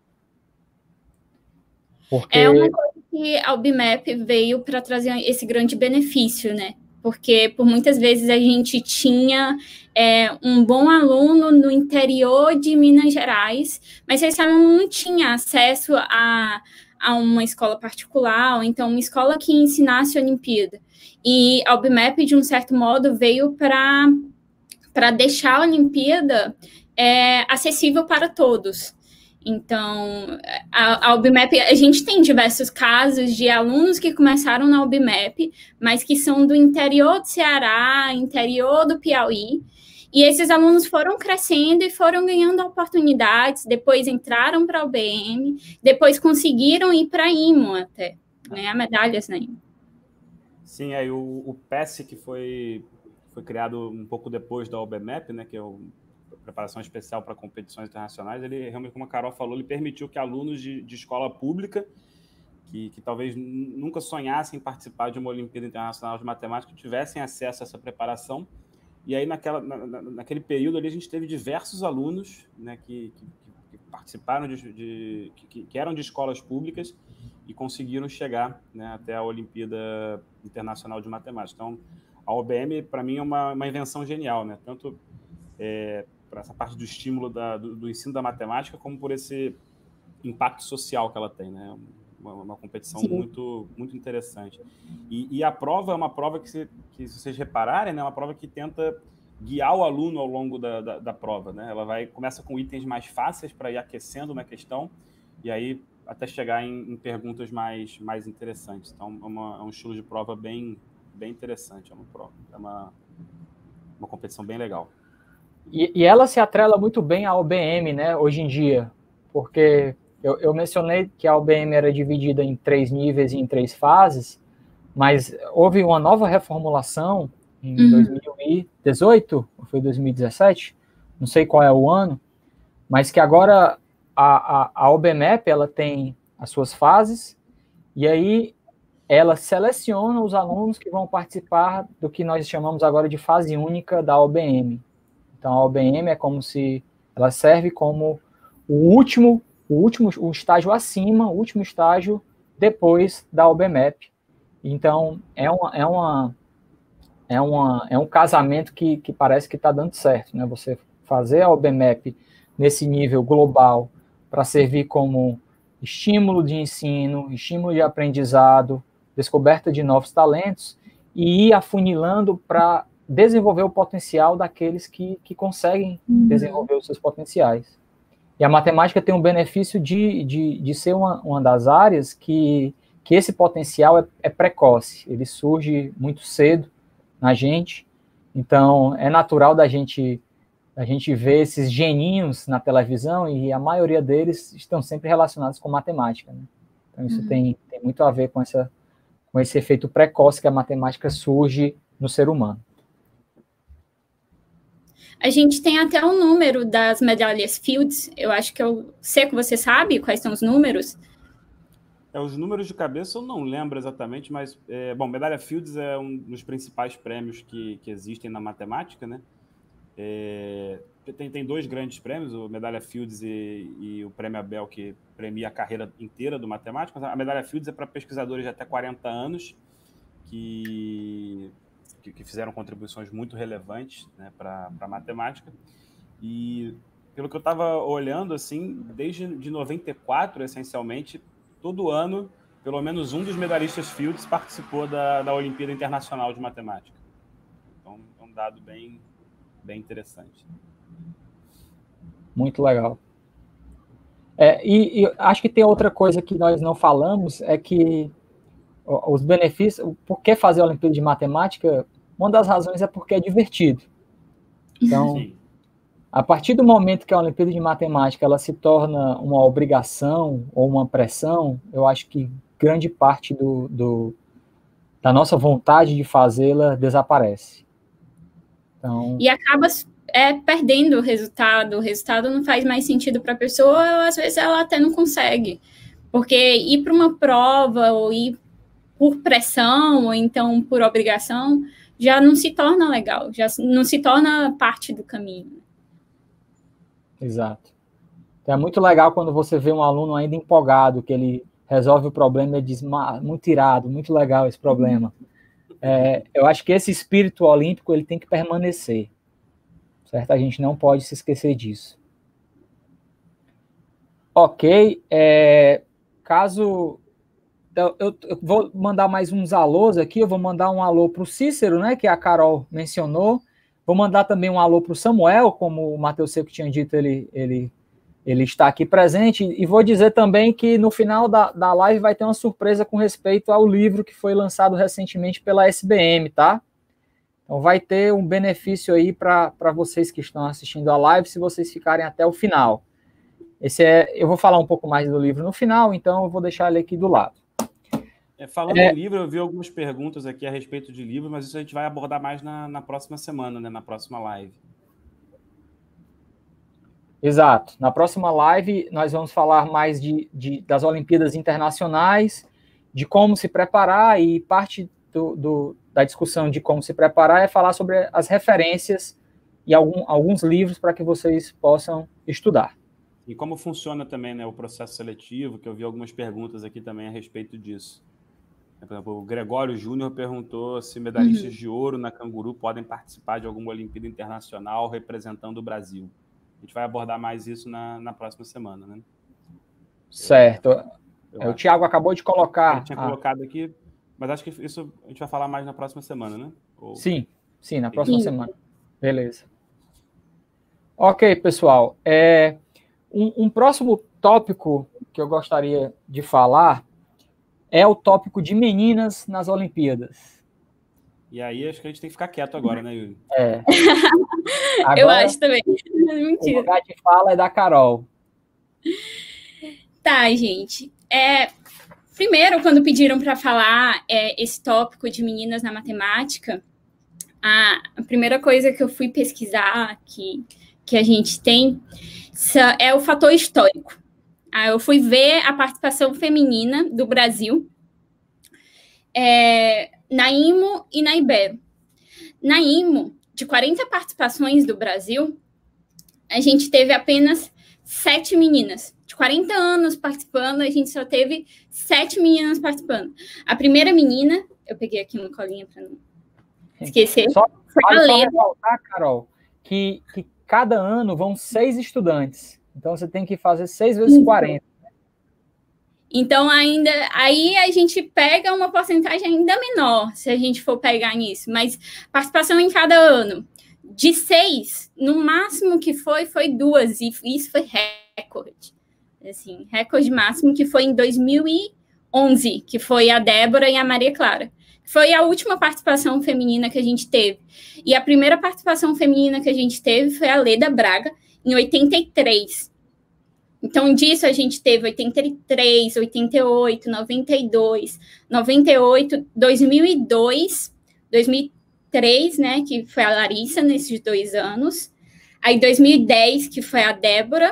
Porque... É uma coisa que a OBMEP veio para trazer esse grande benefício, né? Porque por muitas vezes a gente tinha um bom aluno no interior de Minas Gerais, mas esse aluno não tinha acesso a uma escola particular, ou então uma escola que ensinasse a Olimpíada. E a OBMEP, de um certo modo, veio para deixar a Olimpíada acessível para todos. Então, a OBMEP, a gente tem diversos casos de alunos que começaram na OBMEP, mas que são do interior do Ceará, interior do Piauí, e esses alunos foram crescendo e foram ganhando oportunidades, depois entraram para a OBM, depois conseguiram ir para a IMO até, ganhar medalhas na IMO. Sim, aí o PES, que foi criado um pouco depois da OBMEP, né, que é preparação especial para competições internacionais, ele realmente, como a Carol falou, ele permitiu que alunos de escola pública que talvez nunca sonhassem participar de uma Olimpíada Internacional de Matemática tivessem acesso a essa preparação. E aí, naquele período ali, a gente teve diversos alunos, né, que participaram, que eram de escolas públicas e conseguiram chegar, né, até a Olimpíada Internacional de Matemática. Então, a OBM, para mim, é uma invenção genial, né? Tanto para essa parte do estímulo do ensino da matemática, como por esse impacto social que ela tem, né? Uma competição muito, muito interessante. E a prova é uma prova que se vocês repararem, né, é uma prova que tenta guiar o aluno ao longo da prova, né? Ela começa com itens mais fáceis para ir aquecendo na questão, e aí até chegar em perguntas mais interessantes. Então, é um estilo de prova bem interessante. É uma competição bem legal. E ela se atrela muito bem à OBM, né, hoje em dia, porque eu mencionei que a OBM era dividida em 3 níveis e em 3 fases, mas houve uma nova reformulação em 2018, ou foi 2017, não sei qual é o ano, mas que agora a OBMEP, ela tem as suas fases, e aí ela seleciona os alunos que vão participar do que nós chamamos agora de fase única da OBM. Então, a OBM é como se ela serve como o estágio acima, o último estágio depois da OBMEP. Então, é um casamento que parece que está dando certo, né? Você fazer a OBMEP nesse nível global para servir como estímulo de ensino, estímulo de aprendizado, descoberta de novos talentos e ir afunilando para desenvolver o potencial daqueles que conseguem desenvolver os seus potenciais. E a matemática tem um benefício de ser uma das áreas que esse potencial é precoce, ele surge muito cedo na gente, então é natural da gente A gente vê esses geninhos na televisão e a maioria deles estão sempre relacionados com matemática, né? Então, isso tem muito a ver com esse efeito precoce que a matemática surge no ser humano. A gente tem até o número das medalhas Fields. Eu acho que eu sei que você sabe quais são os números. Os números de cabeça eu não lembro exatamente, mas, bom, medalha Fields é um dos principais prêmios que existem na matemática, né? Tem dois grandes prêmios, o medalha Fields e o prêmio Abel, que premia a carreira inteira do matemático. A medalha Fields é para pesquisadores de até 40 anos que fizeram contribuições muito relevantes, né, para a matemática. E, pelo que eu estava olhando, assim, desde de 94, essencialmente, todo ano, pelo menos um dos medalhistas Fields participou da Olimpíada Internacional de Matemática. Então, é um dado bem interessante. Muito legal. E acho que tem outra coisa que nós não falamos, é que os benefícios, por que fazer a Olimpíada de Matemática, uma das razões é porque é divertido. Então, sim, a partir do momento que a Olimpíada de Matemática ela se torna uma obrigação ou uma pressão, eu acho que grande parte da nossa vontade de fazê-la desaparece. Então, e acaba perdendo o resultado não faz mais sentido para a pessoa, ou às vezes ela até não consegue, porque ir para uma prova ou ir por pressão ou então por obrigação já não se torna legal, já não se torna parte do caminho. Exato. Então é muito legal quando você vê um aluno ainda empolgado, que ele resolve o problema e diz, muito irado, muito legal esse problema. Eu acho que esse espírito olímpico ele tem que permanecer, certo? A gente não pode se esquecer disso. Ok, eu vou mandar mais uns alôs aqui, eu vou mandar um alô para o Cícero, né, que a Carol mencionou, vou mandar também um alô para o Samuel, como o Matheus Seco tinha dito, ele está aqui presente, e vou dizer também que no final da live vai ter uma surpresa com respeito ao livro que foi lançado recentemente pela SBM, tá? Então vai ter um benefício aí para vocês que estão assistindo a live, se vocês ficarem até o final. Eu vou falar um pouco mais do livro no final, então eu vou deixar ele aqui do lado. Falando em livro, eu vi algumas perguntas aqui a respeito de livro, mas isso a gente vai abordar mais na próxima semana, né, na próxima live. Exato. Na próxima live, nós vamos falar mais das Olimpíadas Internacionais, de como se preparar, e parte da discussão de como se preparar é falar sobre as referências e alguns livros para que vocês possam estudar. E como funciona também, né, o processo seletivo, que eu vi algumas perguntas aqui também a respeito disso. Por exemplo, o Gregório Júnior perguntou se medalhistas de ouro na canguru podem participar de alguma Olimpíada Internacional representando o Brasil. A gente vai abordar mais isso na próxima semana, né? Certo. O Thiago acabou de colocar... Ele tinha colocado aqui, mas acho que isso a gente vai falar mais na próxima semana, né? Sim, na próxima semana. Beleza. Ok, pessoal. Um próximo tópico que eu gostaria de falar é o tópico de meninas nas Olimpíadas. E aí acho que a gente tem que ficar quieto agora, né, Yuri? Agora, eu acho também. Mentira. O lugar de fala é da Carol. Tá, gente. Primeiro, quando pediram para falar esse tópico de meninas na matemática, a primeira coisa que eu fui pesquisar, que a gente tem, é o fator histórico. Eu fui ver a participação feminina do Brasil na IMO e na Ibero. Na IMO, de 40 participações do Brasil, a gente teve apenas 7 meninas. De 40 anos participando, a gente só teve 7 meninas participando. A primeira menina, eu peguei aqui uma colinha para não esquecer, foi a Leda. Só ressaltar, Carol, que cada ano vão 6 estudantes. Então, você tem que fazer 6 vezes 40. Então, aí a gente pega uma porcentagem ainda menor, se a gente for pegar nisso. Mas participação em cada ano. De 6, no máximo que foi 2. E isso foi recorde. Assim, recorde máximo que foi em 2011, que foi a Débora e a Maria Clara. foi a última participação feminina que a gente teve. E a primeira participação feminina que a gente teve foi a Leda Braga, em 83. Então, disso a gente teve 83, 88, 92, 98, 2002, 2003, né, que foi a Larissa nesses 2 anos. Aí 2010, que foi a Débora.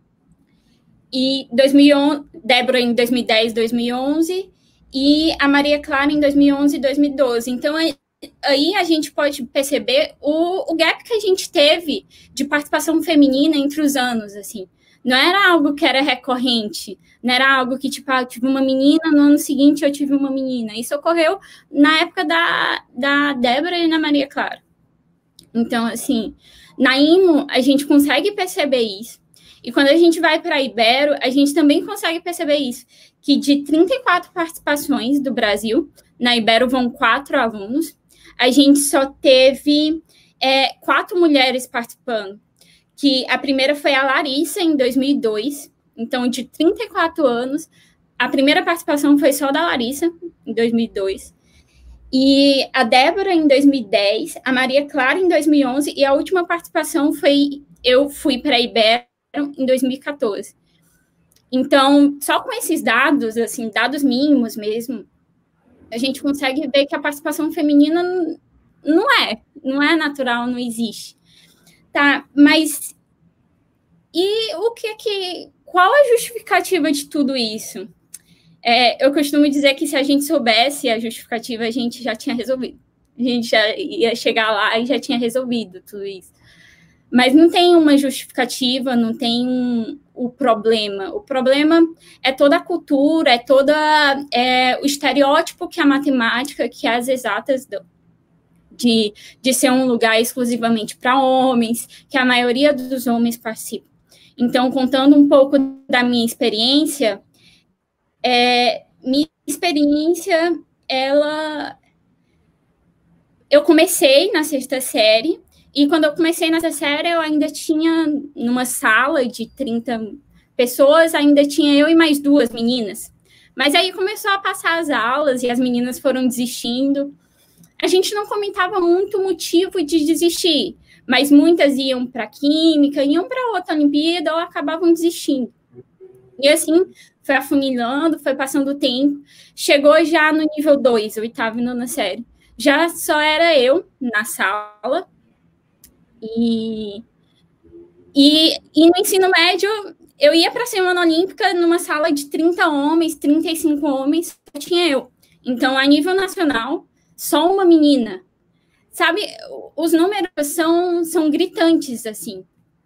E 2011, Débora em 2010, 2011. E a Maria Clara em 2011 e 2012. Então, aí a gente pode perceber o gap que a gente teve de participação feminina entre os anos, assim. Não era algo que era recorrente, não era algo que, tipo, eu tive uma menina, no ano seguinte eu tive uma menina. Isso ocorreu na época da Débora e na Maria Clara. Então, assim, na IMO, a gente consegue perceber isso. E quando a gente vai para a Ibero, a gente também consegue perceber isso, que de 34 participações do Brasil, na Ibero vão 4 alunos, a gente só teve 4 mulheres participando. Que a primeira foi a Larissa, em 2002. Então, de 34 anos, a primeira participação foi só da Larissa, em 2002. E a Débora, em 2010. A Maria Clara, em 2011. E a última participação foi... Eu fui para a Ibero, em 2014. Então, só com esses dados, assim, dados mínimos mesmo, a gente consegue ver que a participação feminina não é natural, não existe. Tá, mas qual a justificativa de tudo isso? Eu costumo dizer que se a gente soubesse a justificativa, a gente já tinha resolvido. A gente já ia chegar lá e já tinha resolvido tudo isso. Mas não tem uma justificativa, não tem o problema. O problema é toda a cultura, é todo o estereótipo que a matemática, que as exatas dão. De ser um lugar exclusivamente para homens, que a maioria dos homens participam. Então, contando um pouco da minha experiência, eu comecei na 6ª série, e quando eu comecei nessa série, eu ainda tinha, numa sala de 30 pessoas, ainda tinha eu e mais 2 meninas. Mas aí começou a passar as aulas, e as meninas foram desistindo. A gente não comentava muito o motivo de desistir, mas muitas iam para química, iam para outra Olimpíada ou acabavam desistindo. E assim, foi afunilando, foi passando o tempo, chegou já no nível 2, 8ª e 9ª série. Já só era eu na sala, e no ensino médio, eu ia para a Semana Olímpica numa sala de 30 homens, 35 homens, só tinha eu. Então, a nível nacional, só uma menina. Sabe, os números são gritantes, assim.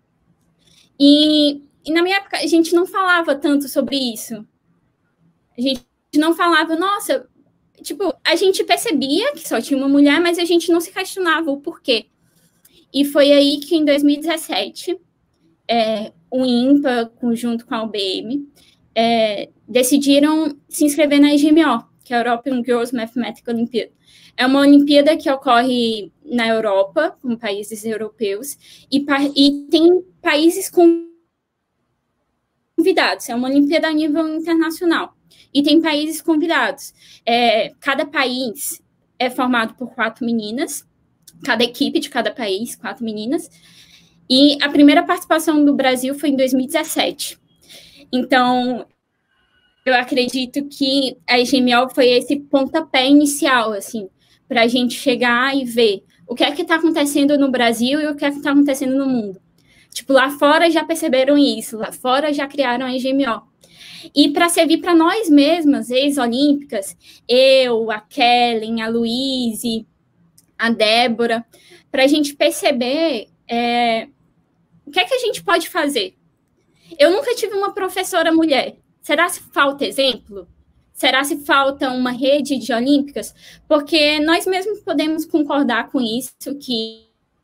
E na minha época, a gente não falava tanto sobre isso. A gente não falava, nossa... Tipo, a gente percebia que só tinha uma mulher, mas a gente não se questionava o porquê. E foi aí que, em 2017, o INPA, junto com a UBM, decidiram se inscrever na EGMO, que é a European Girls Mathematics Olympiad. É uma Olimpíada que ocorre na Europa, com países europeus, e tem países convidados. É uma Olimpíada a nível internacional. E tem países convidados. Cada país é formado por 4 meninas, cada equipe de cada país, 4 meninas. E a primeira participação do Brasil foi em 2017. Então, eu acredito que a EGMO foi esse pontapé inicial, assim, para a gente chegar e ver o que é que está acontecendo no Brasil e o que é que está acontecendo no mundo. Tipo, lá fora já perceberam isso, lá fora já criaram a EGMO. E para servir para nós mesmas, ex-olímpicas, eu, a Kellen, a Luíse, a Débora, para a gente perceber o que é que a gente pode fazer. Eu nunca tive uma professora mulher. Será que falta exemplo? Será que falta uma rede de olímpicas? Porque nós mesmos podemos concordar com isso, que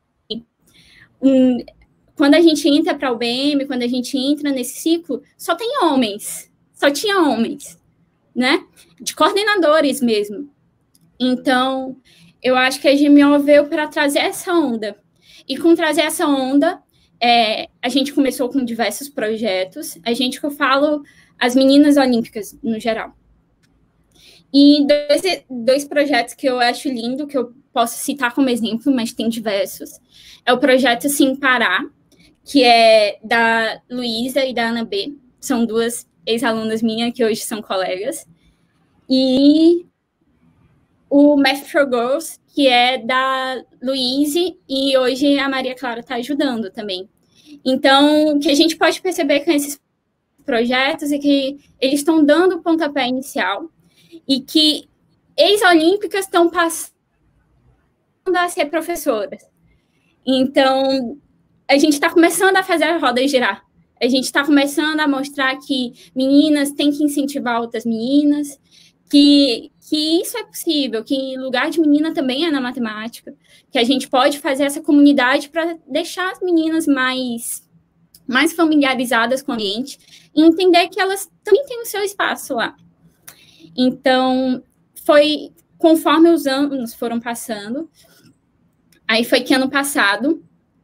quando a gente entra para o UBM, quando a gente entra nesse ciclo, só tem homens. Só tinha homens, né? De coordenadores mesmo. Então, eu acho que a EGMO veio para trazer essa onda. E com trazer essa onda, a gente começou com diversos projetos. Que eu falo, as meninas olímpicas, no geral. E dois projetos que eu acho lindo, que eu posso citar como exemplo, mas tem diversos, é o projeto Sim Parar, que é da Luísa e da Ana B. São duas ex-alunas minhas que hoje são colegas. E o Math for Girls, que é da Luíse, e hoje a Maria Clara está ajudando também. Então, o que a gente pode perceber com esses projetos é que eles estão dando o pontapé inicial e que ex-olímpicas estão passando a ser professoras. Então, a gente está começando a fazer a roda girar. A gente está começando a mostrar que meninas têm que incentivar outras meninas, que isso é possível, que lugar de menina também é na matemática, que a gente pode fazer essa comunidade para deixar as meninas mais familiarizadas com o ambiente e entender que elas também têm o seu espaço lá. Então, foi conforme os anos foram passando, aí foi que ano passado...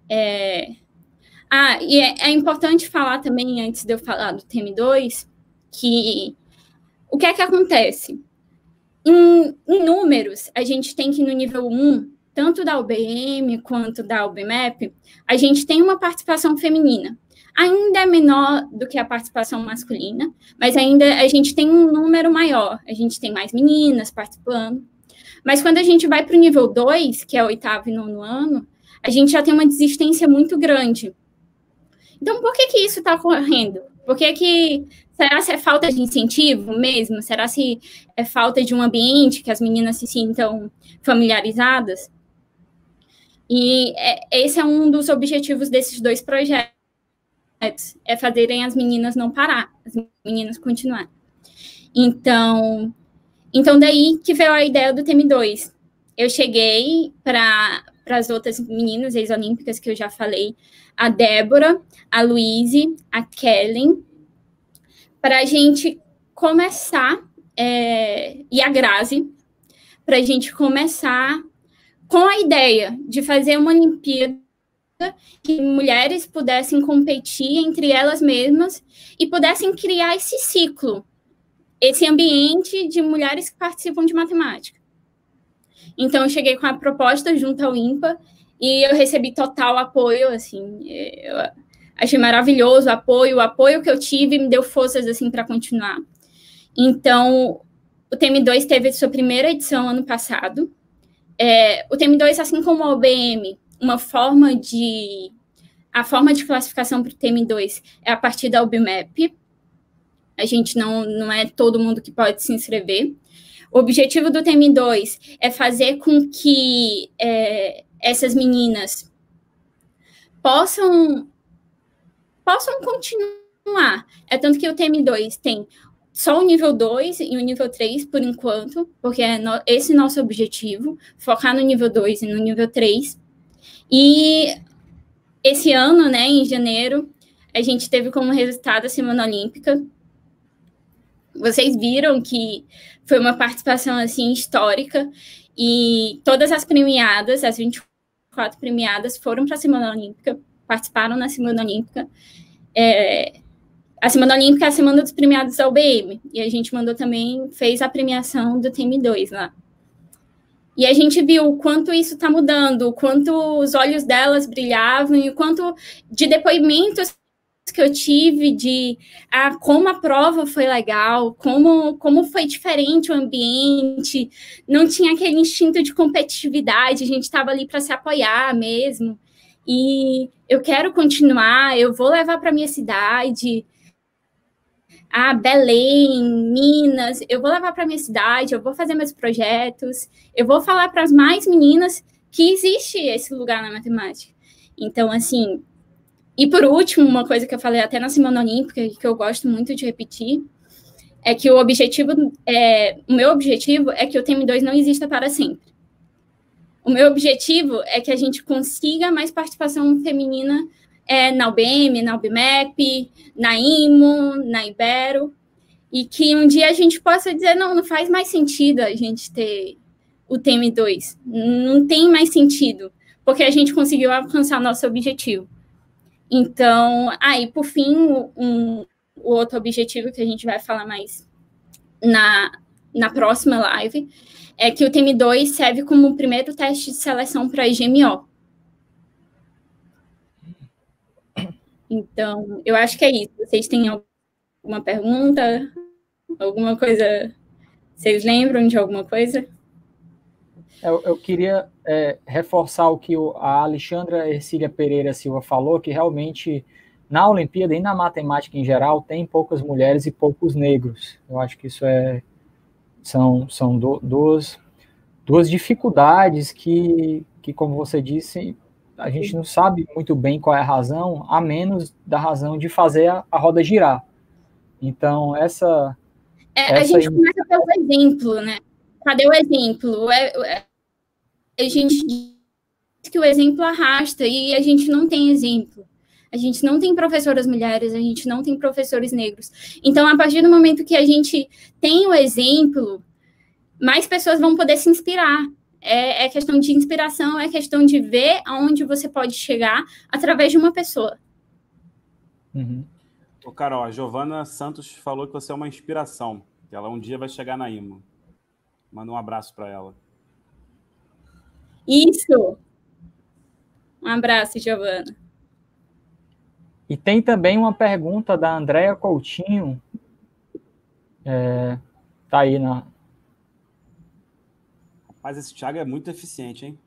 e é importante falar também, antes de eu falar do TM2, que o que é que acontece? Em números, a gente tem que no nível 1, tanto da UBM quanto da UBMAP, a gente tem uma participação feminina. Ainda é menor do que a participação masculina, mas ainda a gente tem um número maior, a gente tem mais meninas participando. Mas quando a gente vai para o nível 2, que é o 8º e 9º ano, a gente já tem uma desistência muito grande. Então, por que isso está ocorrendo? Será se é falta de incentivo mesmo? Será se é falta de um ambiente que as meninas se sintam familiarizadas? E esse é um dos objetivos desses dois projetos, é fazerem as meninas não parar, as meninas continuarem. Então daí que veio a ideia do TM2. Eu cheguei para as outras meninas ex-olímpicas que eu já falei, a Débora, a Luíse, a Kellen, para a gente começar, e a Grazi, para a gente começar com a ideia de fazer uma Olimpíada que mulheres pudessem competir entre elas mesmas e pudessem criar esse ciclo, esse ambiente de mulheres que participam de matemática. Então, eu cheguei com a proposta junto ao INPA e eu recebi total apoio, assim, eu achei maravilhoso o apoio que eu tive me deu forças, assim, para continuar. Então, o TM2 teve sua primeira edição ano passado. O TM2, assim como a OBM, a forma de classificação para o TM2 é a partir da UBMAP. A gente não é todo mundo que pode se inscrever. O objetivo do TM2 é fazer com que essas meninas possam continuar. É tanto que o TM2 tem só o nível 2 e o nível 3, por enquanto, porque é esse nosso objetivo, focar no nível 2 e no nível 3. E esse ano, né, em janeiro, a gente teve como resultado a Semana Olímpica. Vocês viram que foi uma participação, assim, histórica, e todas as premiadas, as 24 premiadas, foram para a Semana Olímpica, participaram na Semana Olímpica. A Semana Olímpica é a semana dos premiados da UBM, e a gente fez a premiação do TM2 lá. E a gente viu o quanto isso está mudando, o quanto os olhos delas brilhavam, e o quanto de depoimentos que eu tive de como a prova foi legal, como foi diferente o ambiente, não tinha aquele instinto de competitividade, a gente estava ali para se apoiar mesmo, e eu quero continuar, eu vou levar para minha cidade, Belém, Minas, eu vou levar para minha cidade, eu vou fazer meus projetos, eu vou falar para as mais meninas que existe esse lugar na matemática. Então, assim, e por último, uma coisa que eu falei até na Semana Olímpica, que eu gosto muito de repetir, é que o meu objetivo é que o TM2 não exista para sempre. O meu objetivo é que a gente consiga mais participação feminina na UBM, na UBMAP, na IMO, na Ibero, e que um dia a gente possa dizer, não faz mais sentido a gente ter o TM2, não tem mais sentido, porque a gente conseguiu alcançar nosso objetivo. Então, e por fim, o outro objetivo que a gente vai falar mais na próxima live, é que o TM2 serve como o primeiro teste de seleção para IGMO. Então, eu acho que é isso. Vocês têm alguma pergunta? Alguma coisa? Vocês lembram de alguma coisa? Eu queria reforçar o que a Alexandra Ercília Pereira Silva falou, que realmente na Olimpíada e na matemática em geral tem poucas mulheres e poucos negros. Eu acho que isso são duas dificuldades que, como você disse, a gente não sabe muito bem qual é a razão, a menos da razão de fazer a roda girar. Então, a gente começa pelo exemplo, né? Cadê o exemplo? A gente diz que o exemplo arrasta e a gente não tem exemplo. A gente não tem professoras mulheres, a gente não tem professores negros. Então, a partir do momento que a gente tem o exemplo, mais pessoas vão poder se inspirar. É questão de inspiração, é questão de ver aonde você pode chegar através de uma pessoa. Uhum. Ô, Carol, a Giovana Santos falou que você é uma inspiração, que ela um dia vai chegar na IMO. Manda um abraço para ela. Isso! Um abraço, Giovana. E tem também uma pergunta da Andréa Coutinho. Tá aí na... Mas esse Thiago é muito eficiente, hein?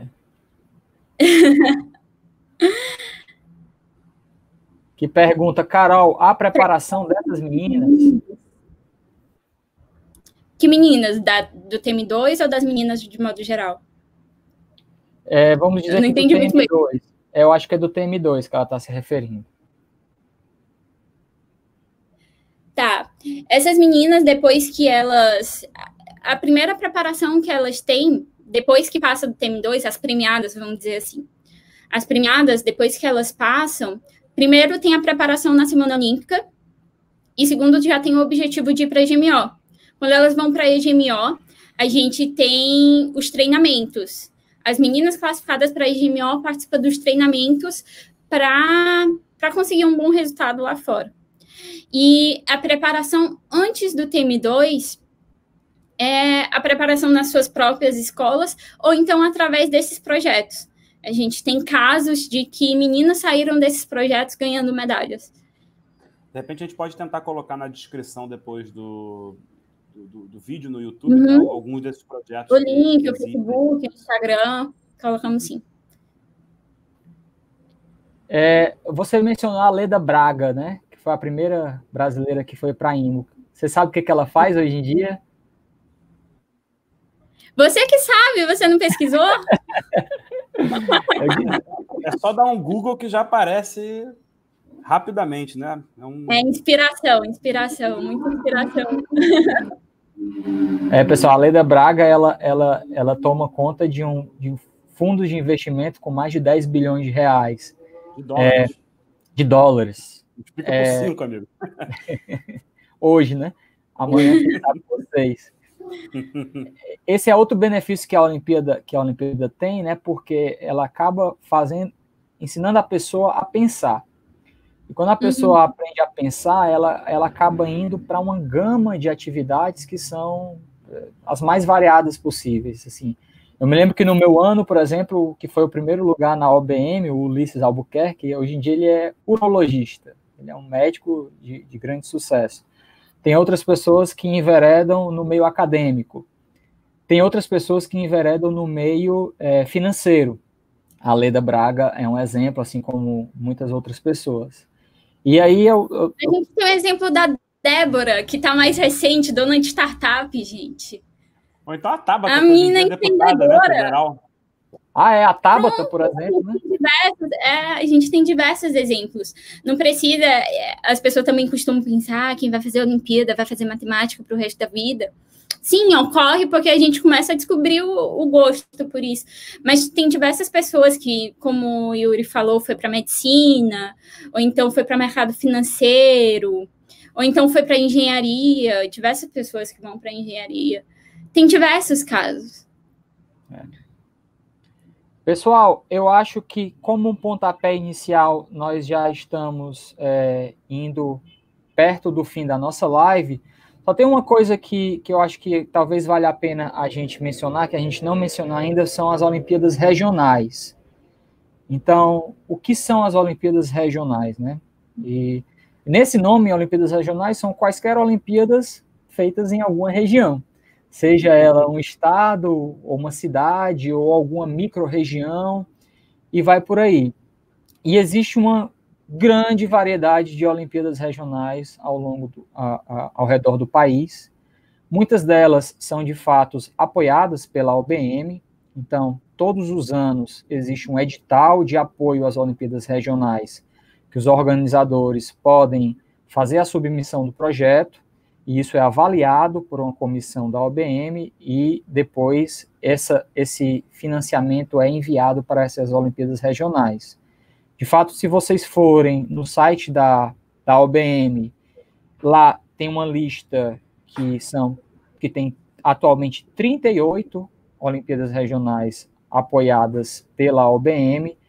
Que pergunta, Carol, a preparação dessas meninas... Que meninas? Do TM2 ou das meninas de modo geral? Vamos dizer que do TM2. Eu acho que é do TM2 que ela está se referindo. Tá. Essas meninas, depois que elas... A primeira preparação que elas têm, depois que passa do TM2, as premiadas, vamos dizer assim. As premiadas, depois que elas passam, primeiro tem a preparação na Semana Olímpica e segundo já tem o objetivo de ir para a EGMO. Quando elas vão para a EGMO, a gente tem os treinamentos. As meninas classificadas para a EGMO participam dos treinamentos para conseguir um bom resultado lá fora. E a preparação antes do TM2 é a preparação nas suas próprias escolas ou então através desses projetos. A gente tem casos de que meninas saíram desses projetos ganhando medalhas. De repente, a gente pode tentar colocar na descrição depois do vídeo no YouTube, né, alguns desses projetos. O link, o Facebook, o Instagram, colocamos sim. Você mencionou a Leda Braga, né? Que foi a primeira brasileira que foi para a IMO. Você sabe o que ela faz hoje em dia? Você que sabe, você não pesquisou? É só dar um Google que já aparece rapidamente, né? Inspiração, muita inspiração. Pessoal, a Leda Braga, ela toma conta de um fundo de investimento com mais de 10 bilhões de reais. De dólares. Explica por 5, amigo. Hoje, né? Amanhã, quem sabe vocês. Esse é outro benefício que a Olimpíada tem, né? Porque ela acaba ensinando a pessoa a pensar. E quando a pessoa aprende a pensar, ela acaba indo para uma gama de atividades que são as mais variadas possíveis. Assim, eu me lembro que no meu ano, por exemplo, que foi o primeiro lugar na OBM, o Ulisses Albuquerque, hoje em dia ele é urologista. Ele é um médico de grande sucesso. Tem outras pessoas que enveredam no meio acadêmico. Tem outras pessoas que enveredam no meio financeiro. A Leda Braga é um exemplo, assim como muitas outras pessoas. E aí A gente tem o exemplo da Débora, que está mais recente, dona de startup, gente. Ou então a Tabata, a menina empreendedora. Né, a Tabata, por exemplo, né? A gente tem diversos exemplos. Não precisa... As pessoas também costumam pensar quem vai fazer a Olimpíada vai fazer matemática para o resto da vida. Sim, ocorre porque a gente começa a descobrir o gosto por isso. Mas tem diversas pessoas que, como o Yuri falou, foi para medicina, ou então foi para mercado financeiro, ou então foi para engenharia. Diversas pessoas que vão para engenharia. Tem diversos casos. Pessoal, eu acho que como um pontapé inicial, nós já estamos indo perto do fim da nossa live. Só tem uma coisa que eu acho que talvez valha a pena a gente mencionar, que a gente não mencionou ainda, são as Olimpíadas regionais. Então, o que são as Olimpíadas regionais, né? E nesse nome, Olimpíadas regionais, são quaisquer Olimpíadas feitas em alguma região, seja ela um estado, ou uma cidade, ou alguma micro-região, e vai por aí. E existe uma grande variedade de Olimpíadas regionais ao redor do país. Muitas delas são, de fato, apoiadas pela OBM. Então, todos os anos existe um edital de apoio às Olimpíadas regionais, que os organizadores podem fazer a submissão do projeto, e isso é avaliado por uma comissão da OBM, e depois esse financiamento é enviado para essas Olimpíadas regionais. De fato, se vocês forem no site da OBM, lá tem uma lista que tem atualmente 38 Olimpíadas regionais apoiadas pela OBM,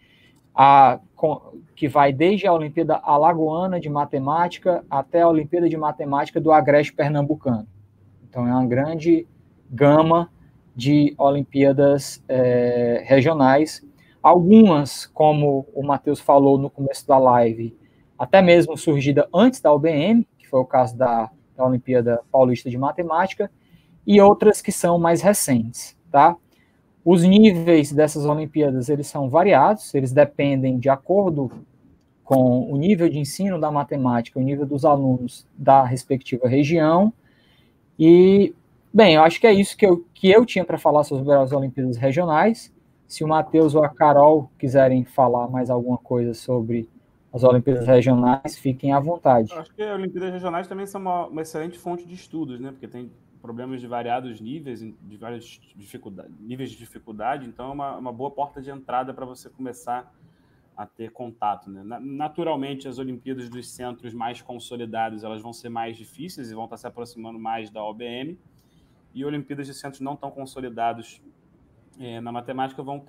que vai desde a Olimpíada Alagoana de Matemática até a Olimpíada de Matemática do Agreste Pernambucano. Então, é uma grande gama de Olimpíadas regionais. Algumas, como o Matheus falou no começo da live, até mesmo surgida antes da OBM, que foi o caso da Olimpíada Paulista de Matemática, e outras que são mais recentes, tá? Os níveis dessas Olimpíadas, eles são variados, eles dependem de acordo com o nível de ensino da matemática, o nível dos alunos da respectiva região. E, bem, eu acho que é isso que eu tinha para falar sobre as Olimpíadas regionais. Se o Matheus ou a Carol quiserem falar mais alguma coisa sobre as Olimpíadas regionais, fiquem à vontade. Eu acho que as Olimpíadas regionais também são uma excelente fonte de estudos, né? Porque tem problemas de variados níveis, de várias níveis de dificuldade, então é uma boa porta de entrada para você começar a ter contato, né? Naturalmente, as Olimpíadas dos centros mais consolidados, elas vão ser mais difíceis e vão estar se aproximando mais da OBM, e Olimpíadas de centros não tão consolidados na matemática vão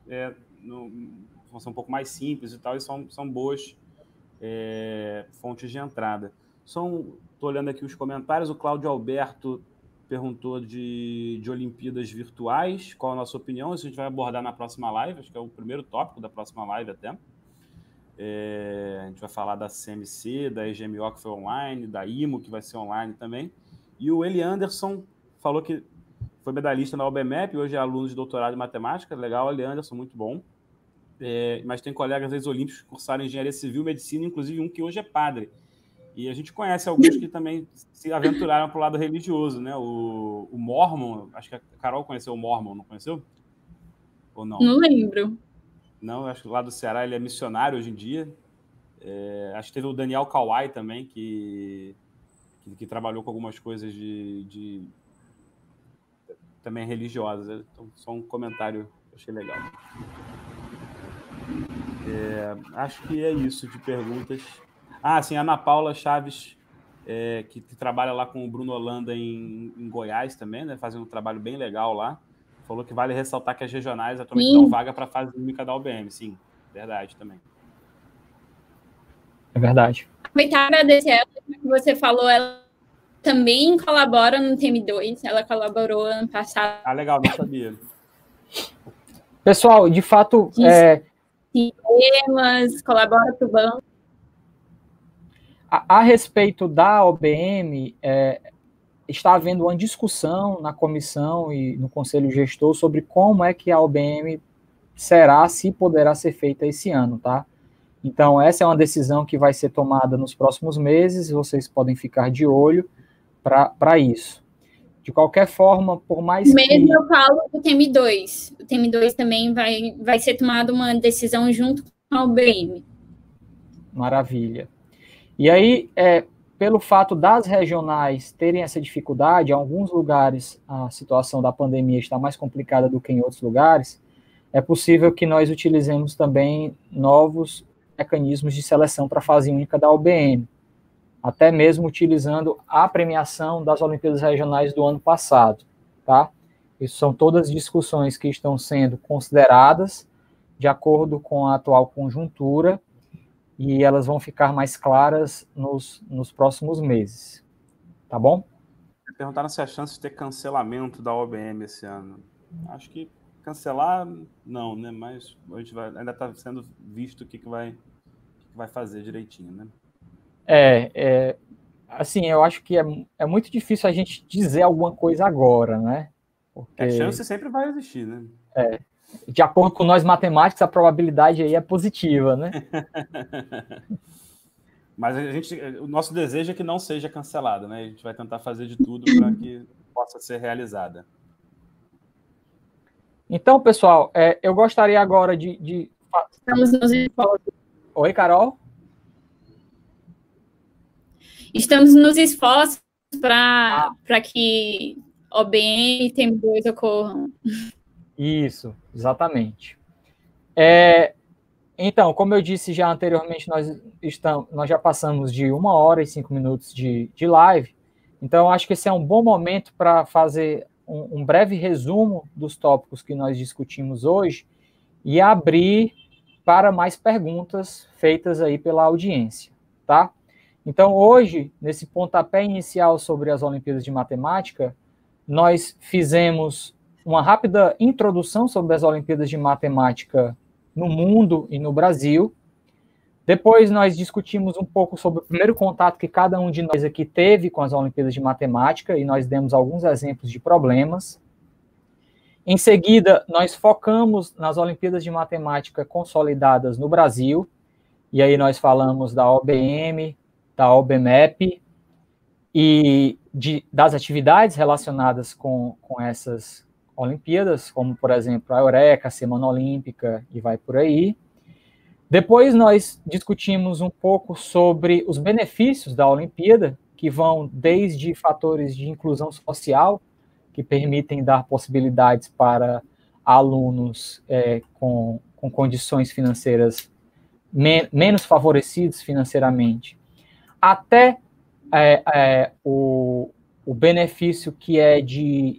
ser um pouco mais simples e tal, e são boas fontes de entrada. Estou olhando aqui os comentários, o Cláudio Alberto perguntou de Olimpíadas virtuais, qual a nossa opinião, isso a gente vai abordar na próxima live, acho que é o primeiro tópico da próxima live até. A gente vai falar da CMC, da EGMO, que foi online, da IMO, que vai ser online também. E o Eli Anderson falou que foi medalhista na OBMEP, hoje é aluno de doutorado em matemática, legal, Eli Anderson, muito bom. Mas tem colegas ex-olímpicos que cursaram engenharia civil e medicina, inclusive um que hoje é padre. E a gente conhece alguns que também se aventuraram para o lado religioso, né? O Mormon, acho que a Carol conheceu o Mormon, não conheceu? Ou não? Não lembro. Não, acho que lá do Ceará ele é missionário hoje em dia. Acho que teve o Daniel Kawai também, que trabalhou com algumas coisas também religiosas. Então, só um comentário que eu achei legal. Acho que é isso de perguntas. Sim, a Ana Paula Chaves, que trabalha lá com o Bruno Holanda em Goiás também, né, fazendo um trabalho bem legal lá. Falou que vale ressaltar que as regionais atualmente dão vaga para a fase única da OBM. Sim, verdade também. É verdade. Aproveitar e agradecer ela, que você falou, ela também colabora no TM2, ela colaborou ano passado. Legal, não sabia. Pessoal, de fato... Temas, colabora para o banco. A respeito da OBM, está havendo uma discussão na comissão e no conselho gestor sobre como é que a OBM se poderá ser feita esse ano, tá? Então, essa é uma decisão que vai ser tomada nos próximos meses, vocês podem ficar de olho para isso. De qualquer forma, por mais mesmo eu falo do TM2. O TM2 também vai ser tomada uma decisão junto com a OBM. Maravilha. E aí, pelo fato das regionais terem essa dificuldade, em alguns lugares a situação da pandemia está mais complicada do que em outros lugares, é possível que nós utilizemos também novos mecanismos de seleção para a fase única da OBM, até mesmo utilizando a premiação das Olimpíadas Regionais do ano passado, tá? Isso são todas discussões que estão sendo consideradas de acordo com a atual conjuntura, e elas vão ficar mais claras nos próximos meses, tá bom? Perguntaram se a chance de ter cancelamento da OBM esse ano. Acho que cancelar, não, né? Mas a gente ainda está sendo visto o que vai fazer direitinho, né? Assim, eu acho que é muito difícil a gente dizer alguma coisa agora, né? Porque a chance sempre vai existir, né? De acordo com nós matemáticos, a probabilidade aí é positiva, né? Mas o nosso desejo é que não seja cancelada, né? A gente vai tentar fazer de tudo para que possa ser realizada. Então, pessoal, eu gostaria agora de... Estamos nos esforços. Oi, Carol? Estamos nos esforços para que OBM e TM2 ocorram. Isso, exatamente. Então, como eu disse já anteriormente, nós já passamos de 1 hora e 5 minutos de live, então acho que esse é um bom momento para fazer um breve resumo dos tópicos que nós discutimos hoje e abrir para mais perguntas feitas aí pela audiência, tá? Então, hoje, nesse pontapé inicial sobre as Olimpíadas de Matemática, nós fizemos uma rápida introdução sobre as Olimpíadas de Matemática no mundo e no Brasil. Depois nós discutimos um pouco sobre o primeiro contato que cada um de nós aqui teve com as Olimpíadas de Matemática e nós demos alguns exemplos de problemas. Em seguida, nós focamos nas Olimpíadas de Matemática consolidadas no Brasil, e aí nós falamos da OBM, da OBMEP e das atividades relacionadas com essas Olimpíadas, como, por exemplo, a Eureka, a Semana Olímpica e vai por aí. Depois nós discutimos um pouco sobre os benefícios da Olimpíada, que vão desde fatores de inclusão social, que permitem dar possibilidades para alunos com condições financeiras menos favorecidos financeiramente, até o benefício que é de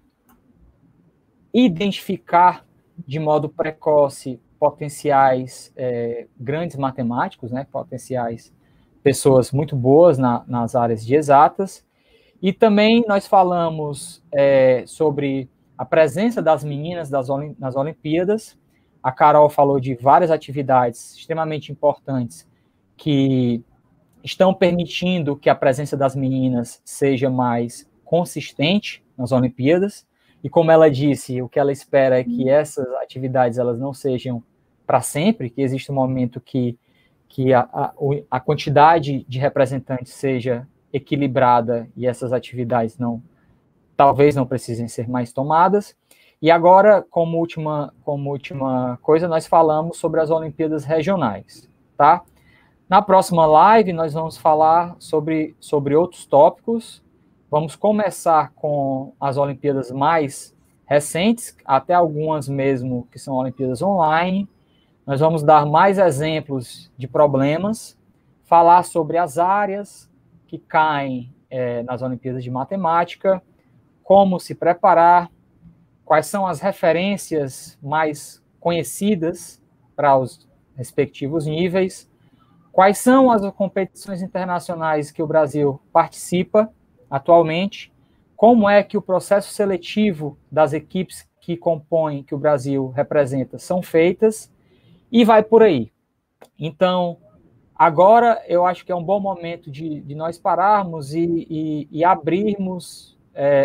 identificar de modo precoce potenciais grandes matemáticos, né, potenciais pessoas muito boas nas áreas de exatas. E também nós falamos sobre a presença das meninas nas Olimpíadas. A Carol falou de várias atividades extremamente importantes que estão permitindo que a presença das meninas seja mais consistente nas Olimpíadas. E como ela disse, o que ela espera é que essas atividades elas não sejam para sempre, que existe um momento que a quantidade de representantes seja equilibrada e essas atividades talvez não precisem ser mais tomadas. E agora, como última coisa, nós falamos sobre as Olimpíadas regionais, tá? Na próxima live, nós vamos falar sobre outros tópicos. Vamos começar com as Olimpíadas mais recentes, até algumas mesmo que são Olimpíadas online. Nós vamos dar mais exemplos de problemas, falar sobre as áreas que caem nas Olimpíadas de Matemática, como se preparar, quais são as referências mais conhecidas para os respectivos níveis, quais são as competições internacionais que o Brasil participa atualmente, como é que o processo seletivo das equipes que compõem, que o Brasil representa, são feitas, e vai por aí. Então, agora eu acho que é um bom momento de nós pararmos e abrirmos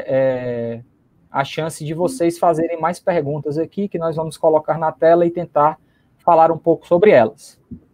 a chance de vocês fazerem mais perguntas aqui, que nós vamos colocar na tela e tentar falar um pouco sobre elas.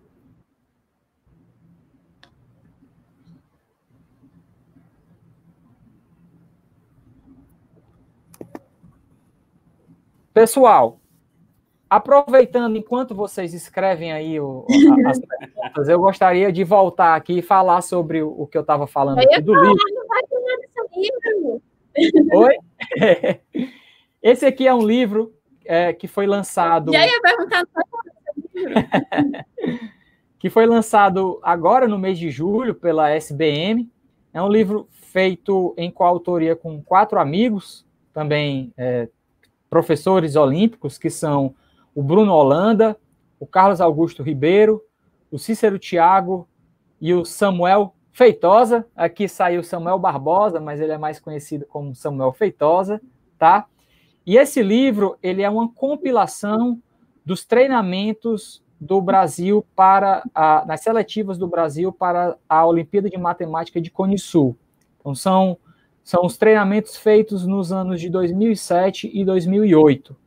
Pessoal, aproveitando, enquanto vocês escrevem aí as perguntas, eu gostaria de voltar aqui e falar sobre o que eu estava falando aqui do livro. Não vai tomar esse livro. Oi? Esse aqui é um livro que foi lançado... Já ia perguntar, não vai tomar esse livro. Que foi lançado agora no mês de julho pela SBM. É um livro feito em coautoria com 4 amigos, também professores olímpicos, que são o Bruno Holanda, o Carlos Augusto Ribeiro, o Cícero Thiago e o Samuel Feitosa. Aqui saiu Samuel Barbosa, mas ele é mais conhecido como Samuel Feitosa, tá? E esse livro, ele é uma compilação dos treinamentos do Brasil nas seletivas do Brasil para a Olimpíada de Matemática de Cone Sul. Então, são os treinamentos feitos nos anos de 2007 e 2008.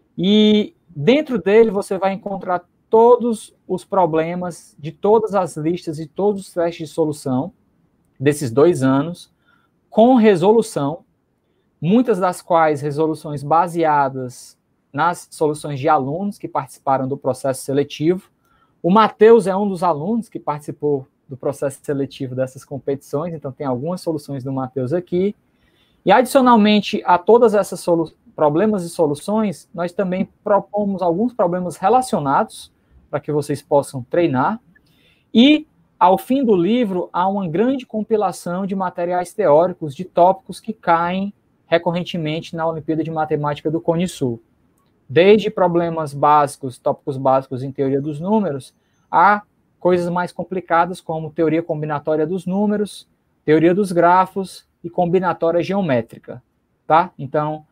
E dentro dele você vai encontrar todos os problemas de todas as listas e todos os testes de solução desses 2 anos, com resolução, muitas das quais resoluções baseadas nas soluções de alunos que participaram do processo seletivo. O Matheus é um dos alunos que participou do processo seletivo dessas competições, então tem algumas soluções do Matheus aqui. E, adicionalmente a todas essas problemas e soluções, nós também propomos alguns problemas relacionados para que vocês possam treinar. E, ao fim do livro, há uma grande compilação de materiais teóricos, de tópicos que caem recorrentemente na Olimpíada de Matemática do Cone Sul. Desde problemas básicos, tópicos básicos em teoria dos números, a coisas mais complicadas como teoria combinatória dos números, teoria dos grafos e combinatória geométrica, tá? Então,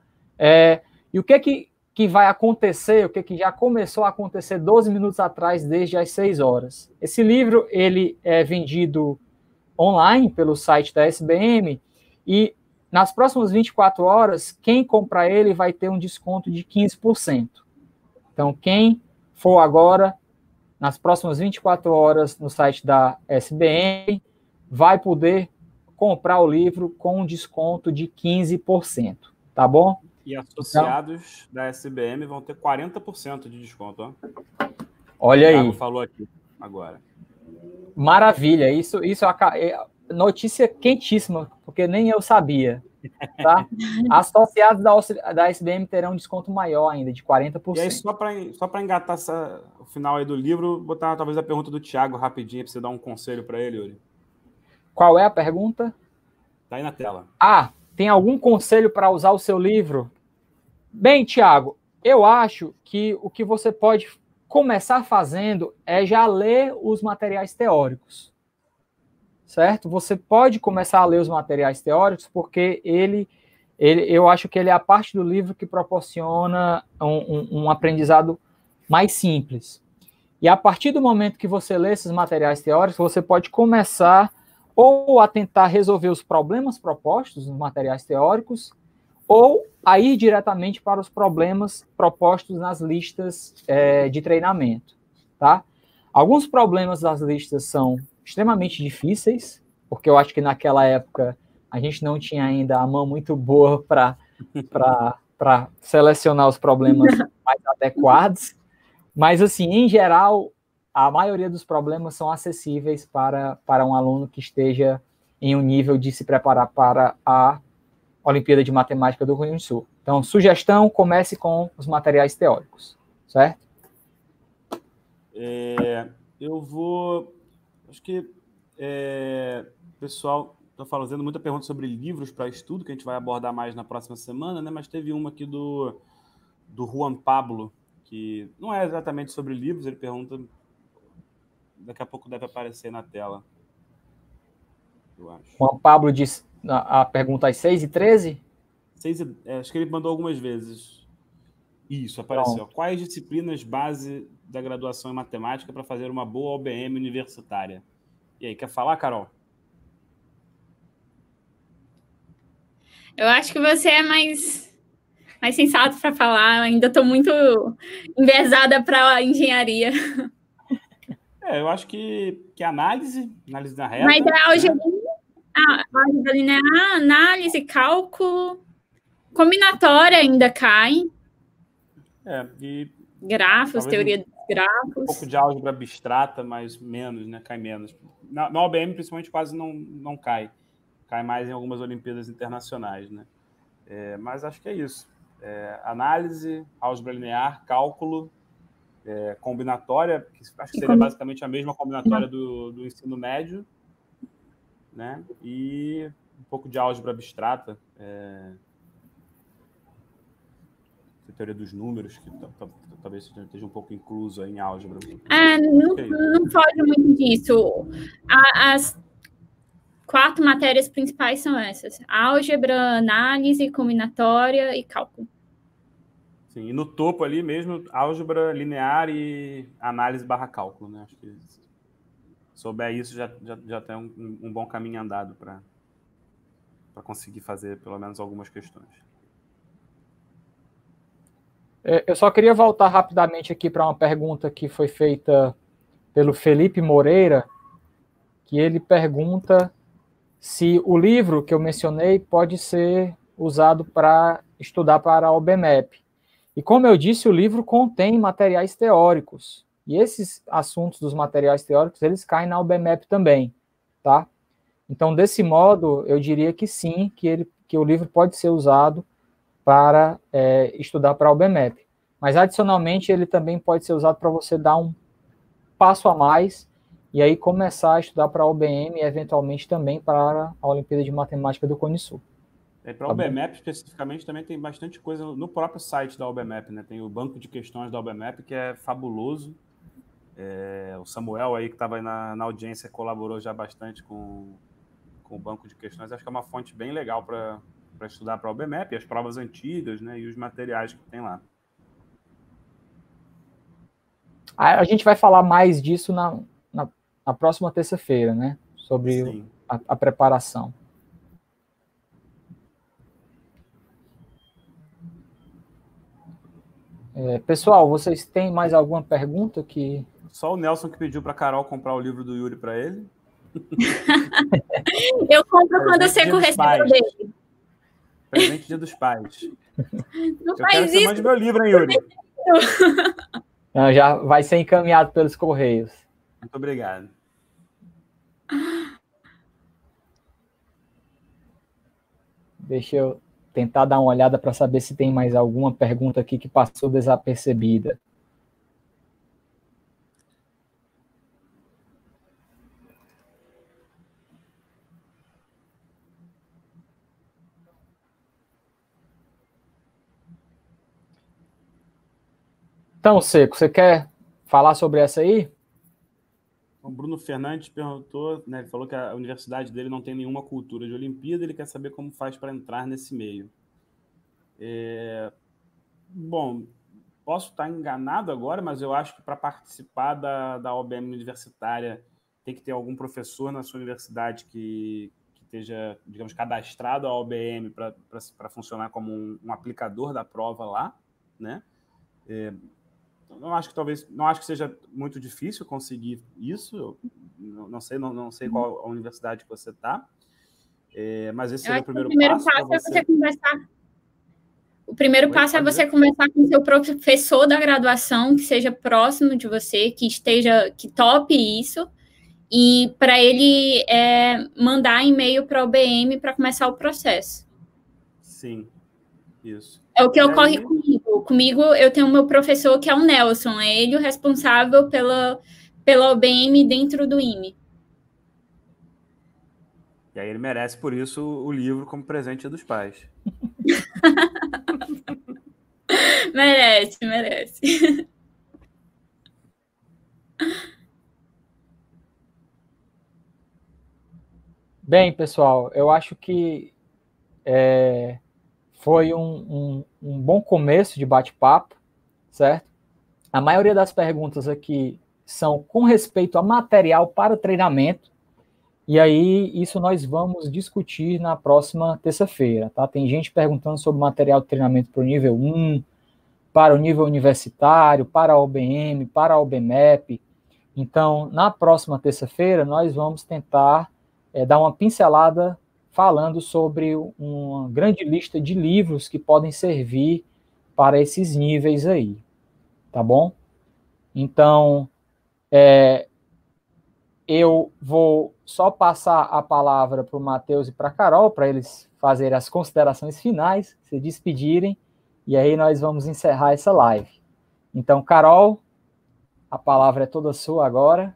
e o que vai acontecer, o que já começou a acontecer 12 minutos atrás, desde as 6 horas? Esse livro, ele é vendido online pelo site da SBM e nas próximas 24 horas, quem comprar ele vai ter um desconto de 15%. Então, quem for agora, nas próximas 24 horas, no site da SBM, vai poder comprar o livro com um desconto de 15%, tá bom? E associados da SBM vão ter 40% de desconto, ó. Olha aí. O Thiago falou aqui agora. Maravilha, isso é notícia quentíssima, porque nem eu sabia, tá? Associados da SBM terão um desconto maior ainda, de 40%. E aí, só para engatar o final aí do livro, botar talvez a pergunta do Thiago rapidinho, para você dar um conselho para ele, Yuri. Qual é a pergunta? Tá aí na tela. Tem algum conselho para usar o seu livro? Bem, Thiago, eu acho que o que você pode começar fazendo é já ler os materiais teóricos. Certo? Você pode começar a ler os materiais teóricos, porque eu acho que ele é a parte do livro que proporciona um aprendizado mais simples. E a partir do momento que você lê esses materiais teóricos, você pode começar ou a tentar resolver os problemas propostos nos materiais teóricos, ou a ir diretamente para os problemas propostos nas listas de treinamento. Tá? Alguns problemas das listas são extremamente difíceis, porque eu acho que naquela época a gente não tinha ainda a mão muito boa para selecionar os problemas mais adequados, mas, assim, em geral, a maioria dos problemas são acessíveis para um aluno que esteja em um nível de se preparar para a Olimpíada de Matemática do Rio Grande do Sul. Então, sugestão, comece com os materiais teóricos, certo? Eu vou... Acho que, pessoal, estou fazendo muita pergunta sobre livros para estudo, que a gente vai abordar mais na próxima semana, né? Mas teve uma aqui do Juan Pablo, que não é exatamente sobre livros, ele pergunta... Daqui a pouco deve aparecer na tela, eu acho. Juan Pablo diz a pergunta às 6h13? Acho que ele mandou algumas vezes. Isso, apareceu. Pronto. Quais disciplinas base da graduação em matemática para fazer uma boa OBM universitária? E aí, quer falar, Carol? Eu acho que você é mais sensato para falar. Eu ainda estou muito envezada para a engenharia. Eu acho que análise na reta. Mas a álgebra linear, análise, cálculo, combinatória ainda cai. E grafos, teoria dos grafos. Um pouco de álgebra abstrata, mas menos, né? Cai menos. Na OBM, principalmente, quase não cai. Cai mais em algumas Olimpíadas internacionais, né? Mas acho que é isso. Análise, álgebra linear, cálculo, combinatória, que acho que seria basicamente a mesma combinatória do ensino médio, né? E um pouco de álgebra abstrata, teoria dos números, que talvez esteja um pouco incluso aí em álgebra. Não foge muito disso. 4 matérias principais são essas: álgebra, análise, combinatória e cálculo. Sim, e no topo ali mesmo, álgebra linear e análise / cálculo, né? Acho que se souber isso, já tem um bom caminho andado para conseguir fazer pelo menos algumas questões. Eu só queria voltar rapidamente aqui para uma pergunta que foi feita pelo Felipe Moreira, que ele pergunta se o livro que eu mencionei pode ser usado para estudar para a OBMEP. E como eu disse, o livro contém materiais teóricos. E esses assuntos dos materiais teóricos, eles caem na OBMEP também, tá? Então, desse modo, eu diria que sim, que o livro pode ser usado para estudar para a OBMEP. Mas, adicionalmente, ele também pode ser usado para você dar um passo a mais e aí começar a estudar para a OBM e, eventualmente, também para a Olimpíada de Matemática do Cone Sul. Para a OBMEP, especificamente, também tem bastante coisa no próprio site da OBMEP, né? Tem o banco de questões da OBMEP, que é fabuloso. O Samuel aí, que estava aí na audiência, colaborou já bastante com o banco de questões. Acho que é uma fonte bem legal para estudar para a OBMEP, as provas antigas, né? E os materiais que tem lá. A gente vai falar mais disso na próxima terça-feira, né? Sobre a preparação. Pessoal, vocês têm mais alguma pergunta que... Só o Nelson que pediu para a Carol comprar o livro do Yuri para ele. Eu compro quando eu seco o recibo dele. Presente Dia dos Pais. Não faz isso. Eu quero que você mande meu livro, hein, Yuri? Não, já vai ser encaminhado pelos Correios. Muito obrigado. Deixa eu tentar dar uma olhada para saber se tem mais alguma pergunta aqui que passou desapercebida. Então, Seco, você quer falar sobre essa aí? O Bruno Fernandes perguntou, né, ele falou que a universidade dele não tem nenhuma cultura de Olimpíada, ele quer saber como faz para entrar nesse meio. Bom, posso estar enganado agora, mas eu acho que para participar da OBM universitária tem que ter algum professor na sua universidade que esteja, digamos, cadastrado à OBM para funcionar como um aplicador da prova lá, né? Não acho que seja muito difícil conseguir isso. Eu não sei qual a universidade que você está, mas esse seria o primeiro passo. É você conversar. O primeiro passo é você conversar com o seu professor da graduação, que seja próximo de você, que tope isso, e para ele mandar e-mail para a OBM para começar o processo. Sim, isso. É o que ocorre comigo. Comigo, eu tenho o meu professor, que é o Nelson. É ele o responsável pela OBM dentro do IME. E aí ele merece, por isso, o livro como presente dos pais. Merece. Bem, pessoal, eu acho que foi um bom começo de bate-papo, certo? A maioria das perguntas aqui são com respeito a material para treinamento, e aí isso nós vamos discutir na próxima terça-feira, tá? Tem gente perguntando sobre material de treinamento para o nível 1, para o nível universitário, para a OBM, para a OBMEP. Então, na próxima terça-feira, nós vamos tentar dar uma pincelada falando sobre uma grande lista de livros que podem servir para esses níveis aí, tá bom? Então, eu vou só passar a palavra para o Matheus e para a Carol, para eles fazerem as considerações finais, se despedirem, e aí nós vamos encerrar essa live. Então, Carol, a palavra é toda sua agora.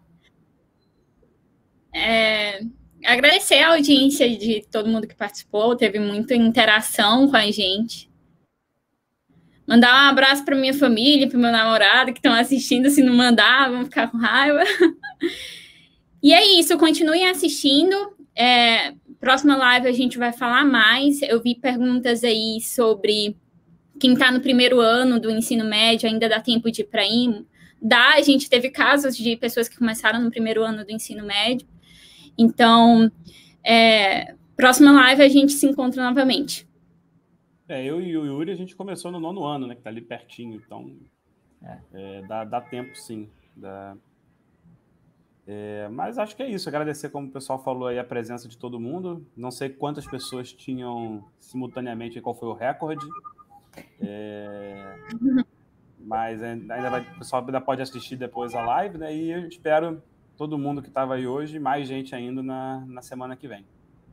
Agradecer a audiência de todo mundo que participou, teve muita interação com a gente. Mandar um abraço para minha família, para o meu namorado que estão assistindo. Se não mandar, vão ficar com raiva. E é isso, continuem assistindo. Próxima live a gente vai falar mais. Eu vi perguntas aí sobre quem está no primeiro ano do ensino médio, ainda dá tempo de ir para IMO. A gente teve casos de pessoas que começaram no primeiro ano do ensino médio. Então, próxima live a gente se encontra novamente. Eu e o Yuri, a gente começou no 9º ano, né? Que tá ali pertinho, então dá tempo, sim. Mas acho que é isso. Agradecer, como o pessoal falou aí, a presença de todo mundo. Não sei quantas pessoas tinham simultaneamente, qual foi o recorde. Mas o pessoal ainda pode assistir depois a live, né? E eu espero todo mundo que estava aí hoje, mais gente ainda na semana que vem.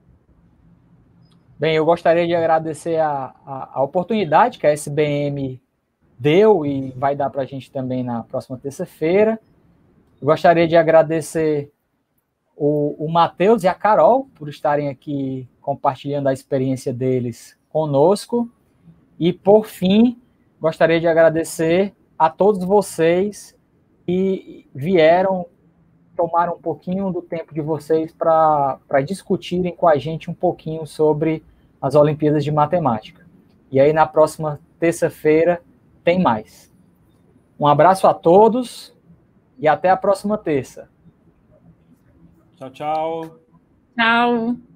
Bem, eu gostaria de agradecer a oportunidade que a SBM deu e vai dar para a gente também na próxima terça-feira. Eu gostaria de agradecer o Matheus e a Carol por estarem aqui compartilhando a experiência deles conosco. E, por fim, gostaria de agradecer a todos vocês que vieram, tomaram um pouquinho do tempo de vocês para discutirem com a gente um pouquinho sobre as Olimpíadas de Matemática. E aí, na próxima terça-feira, tem mais. Um abraço a todos e até a próxima terça. Tchau, tchau. Tchau.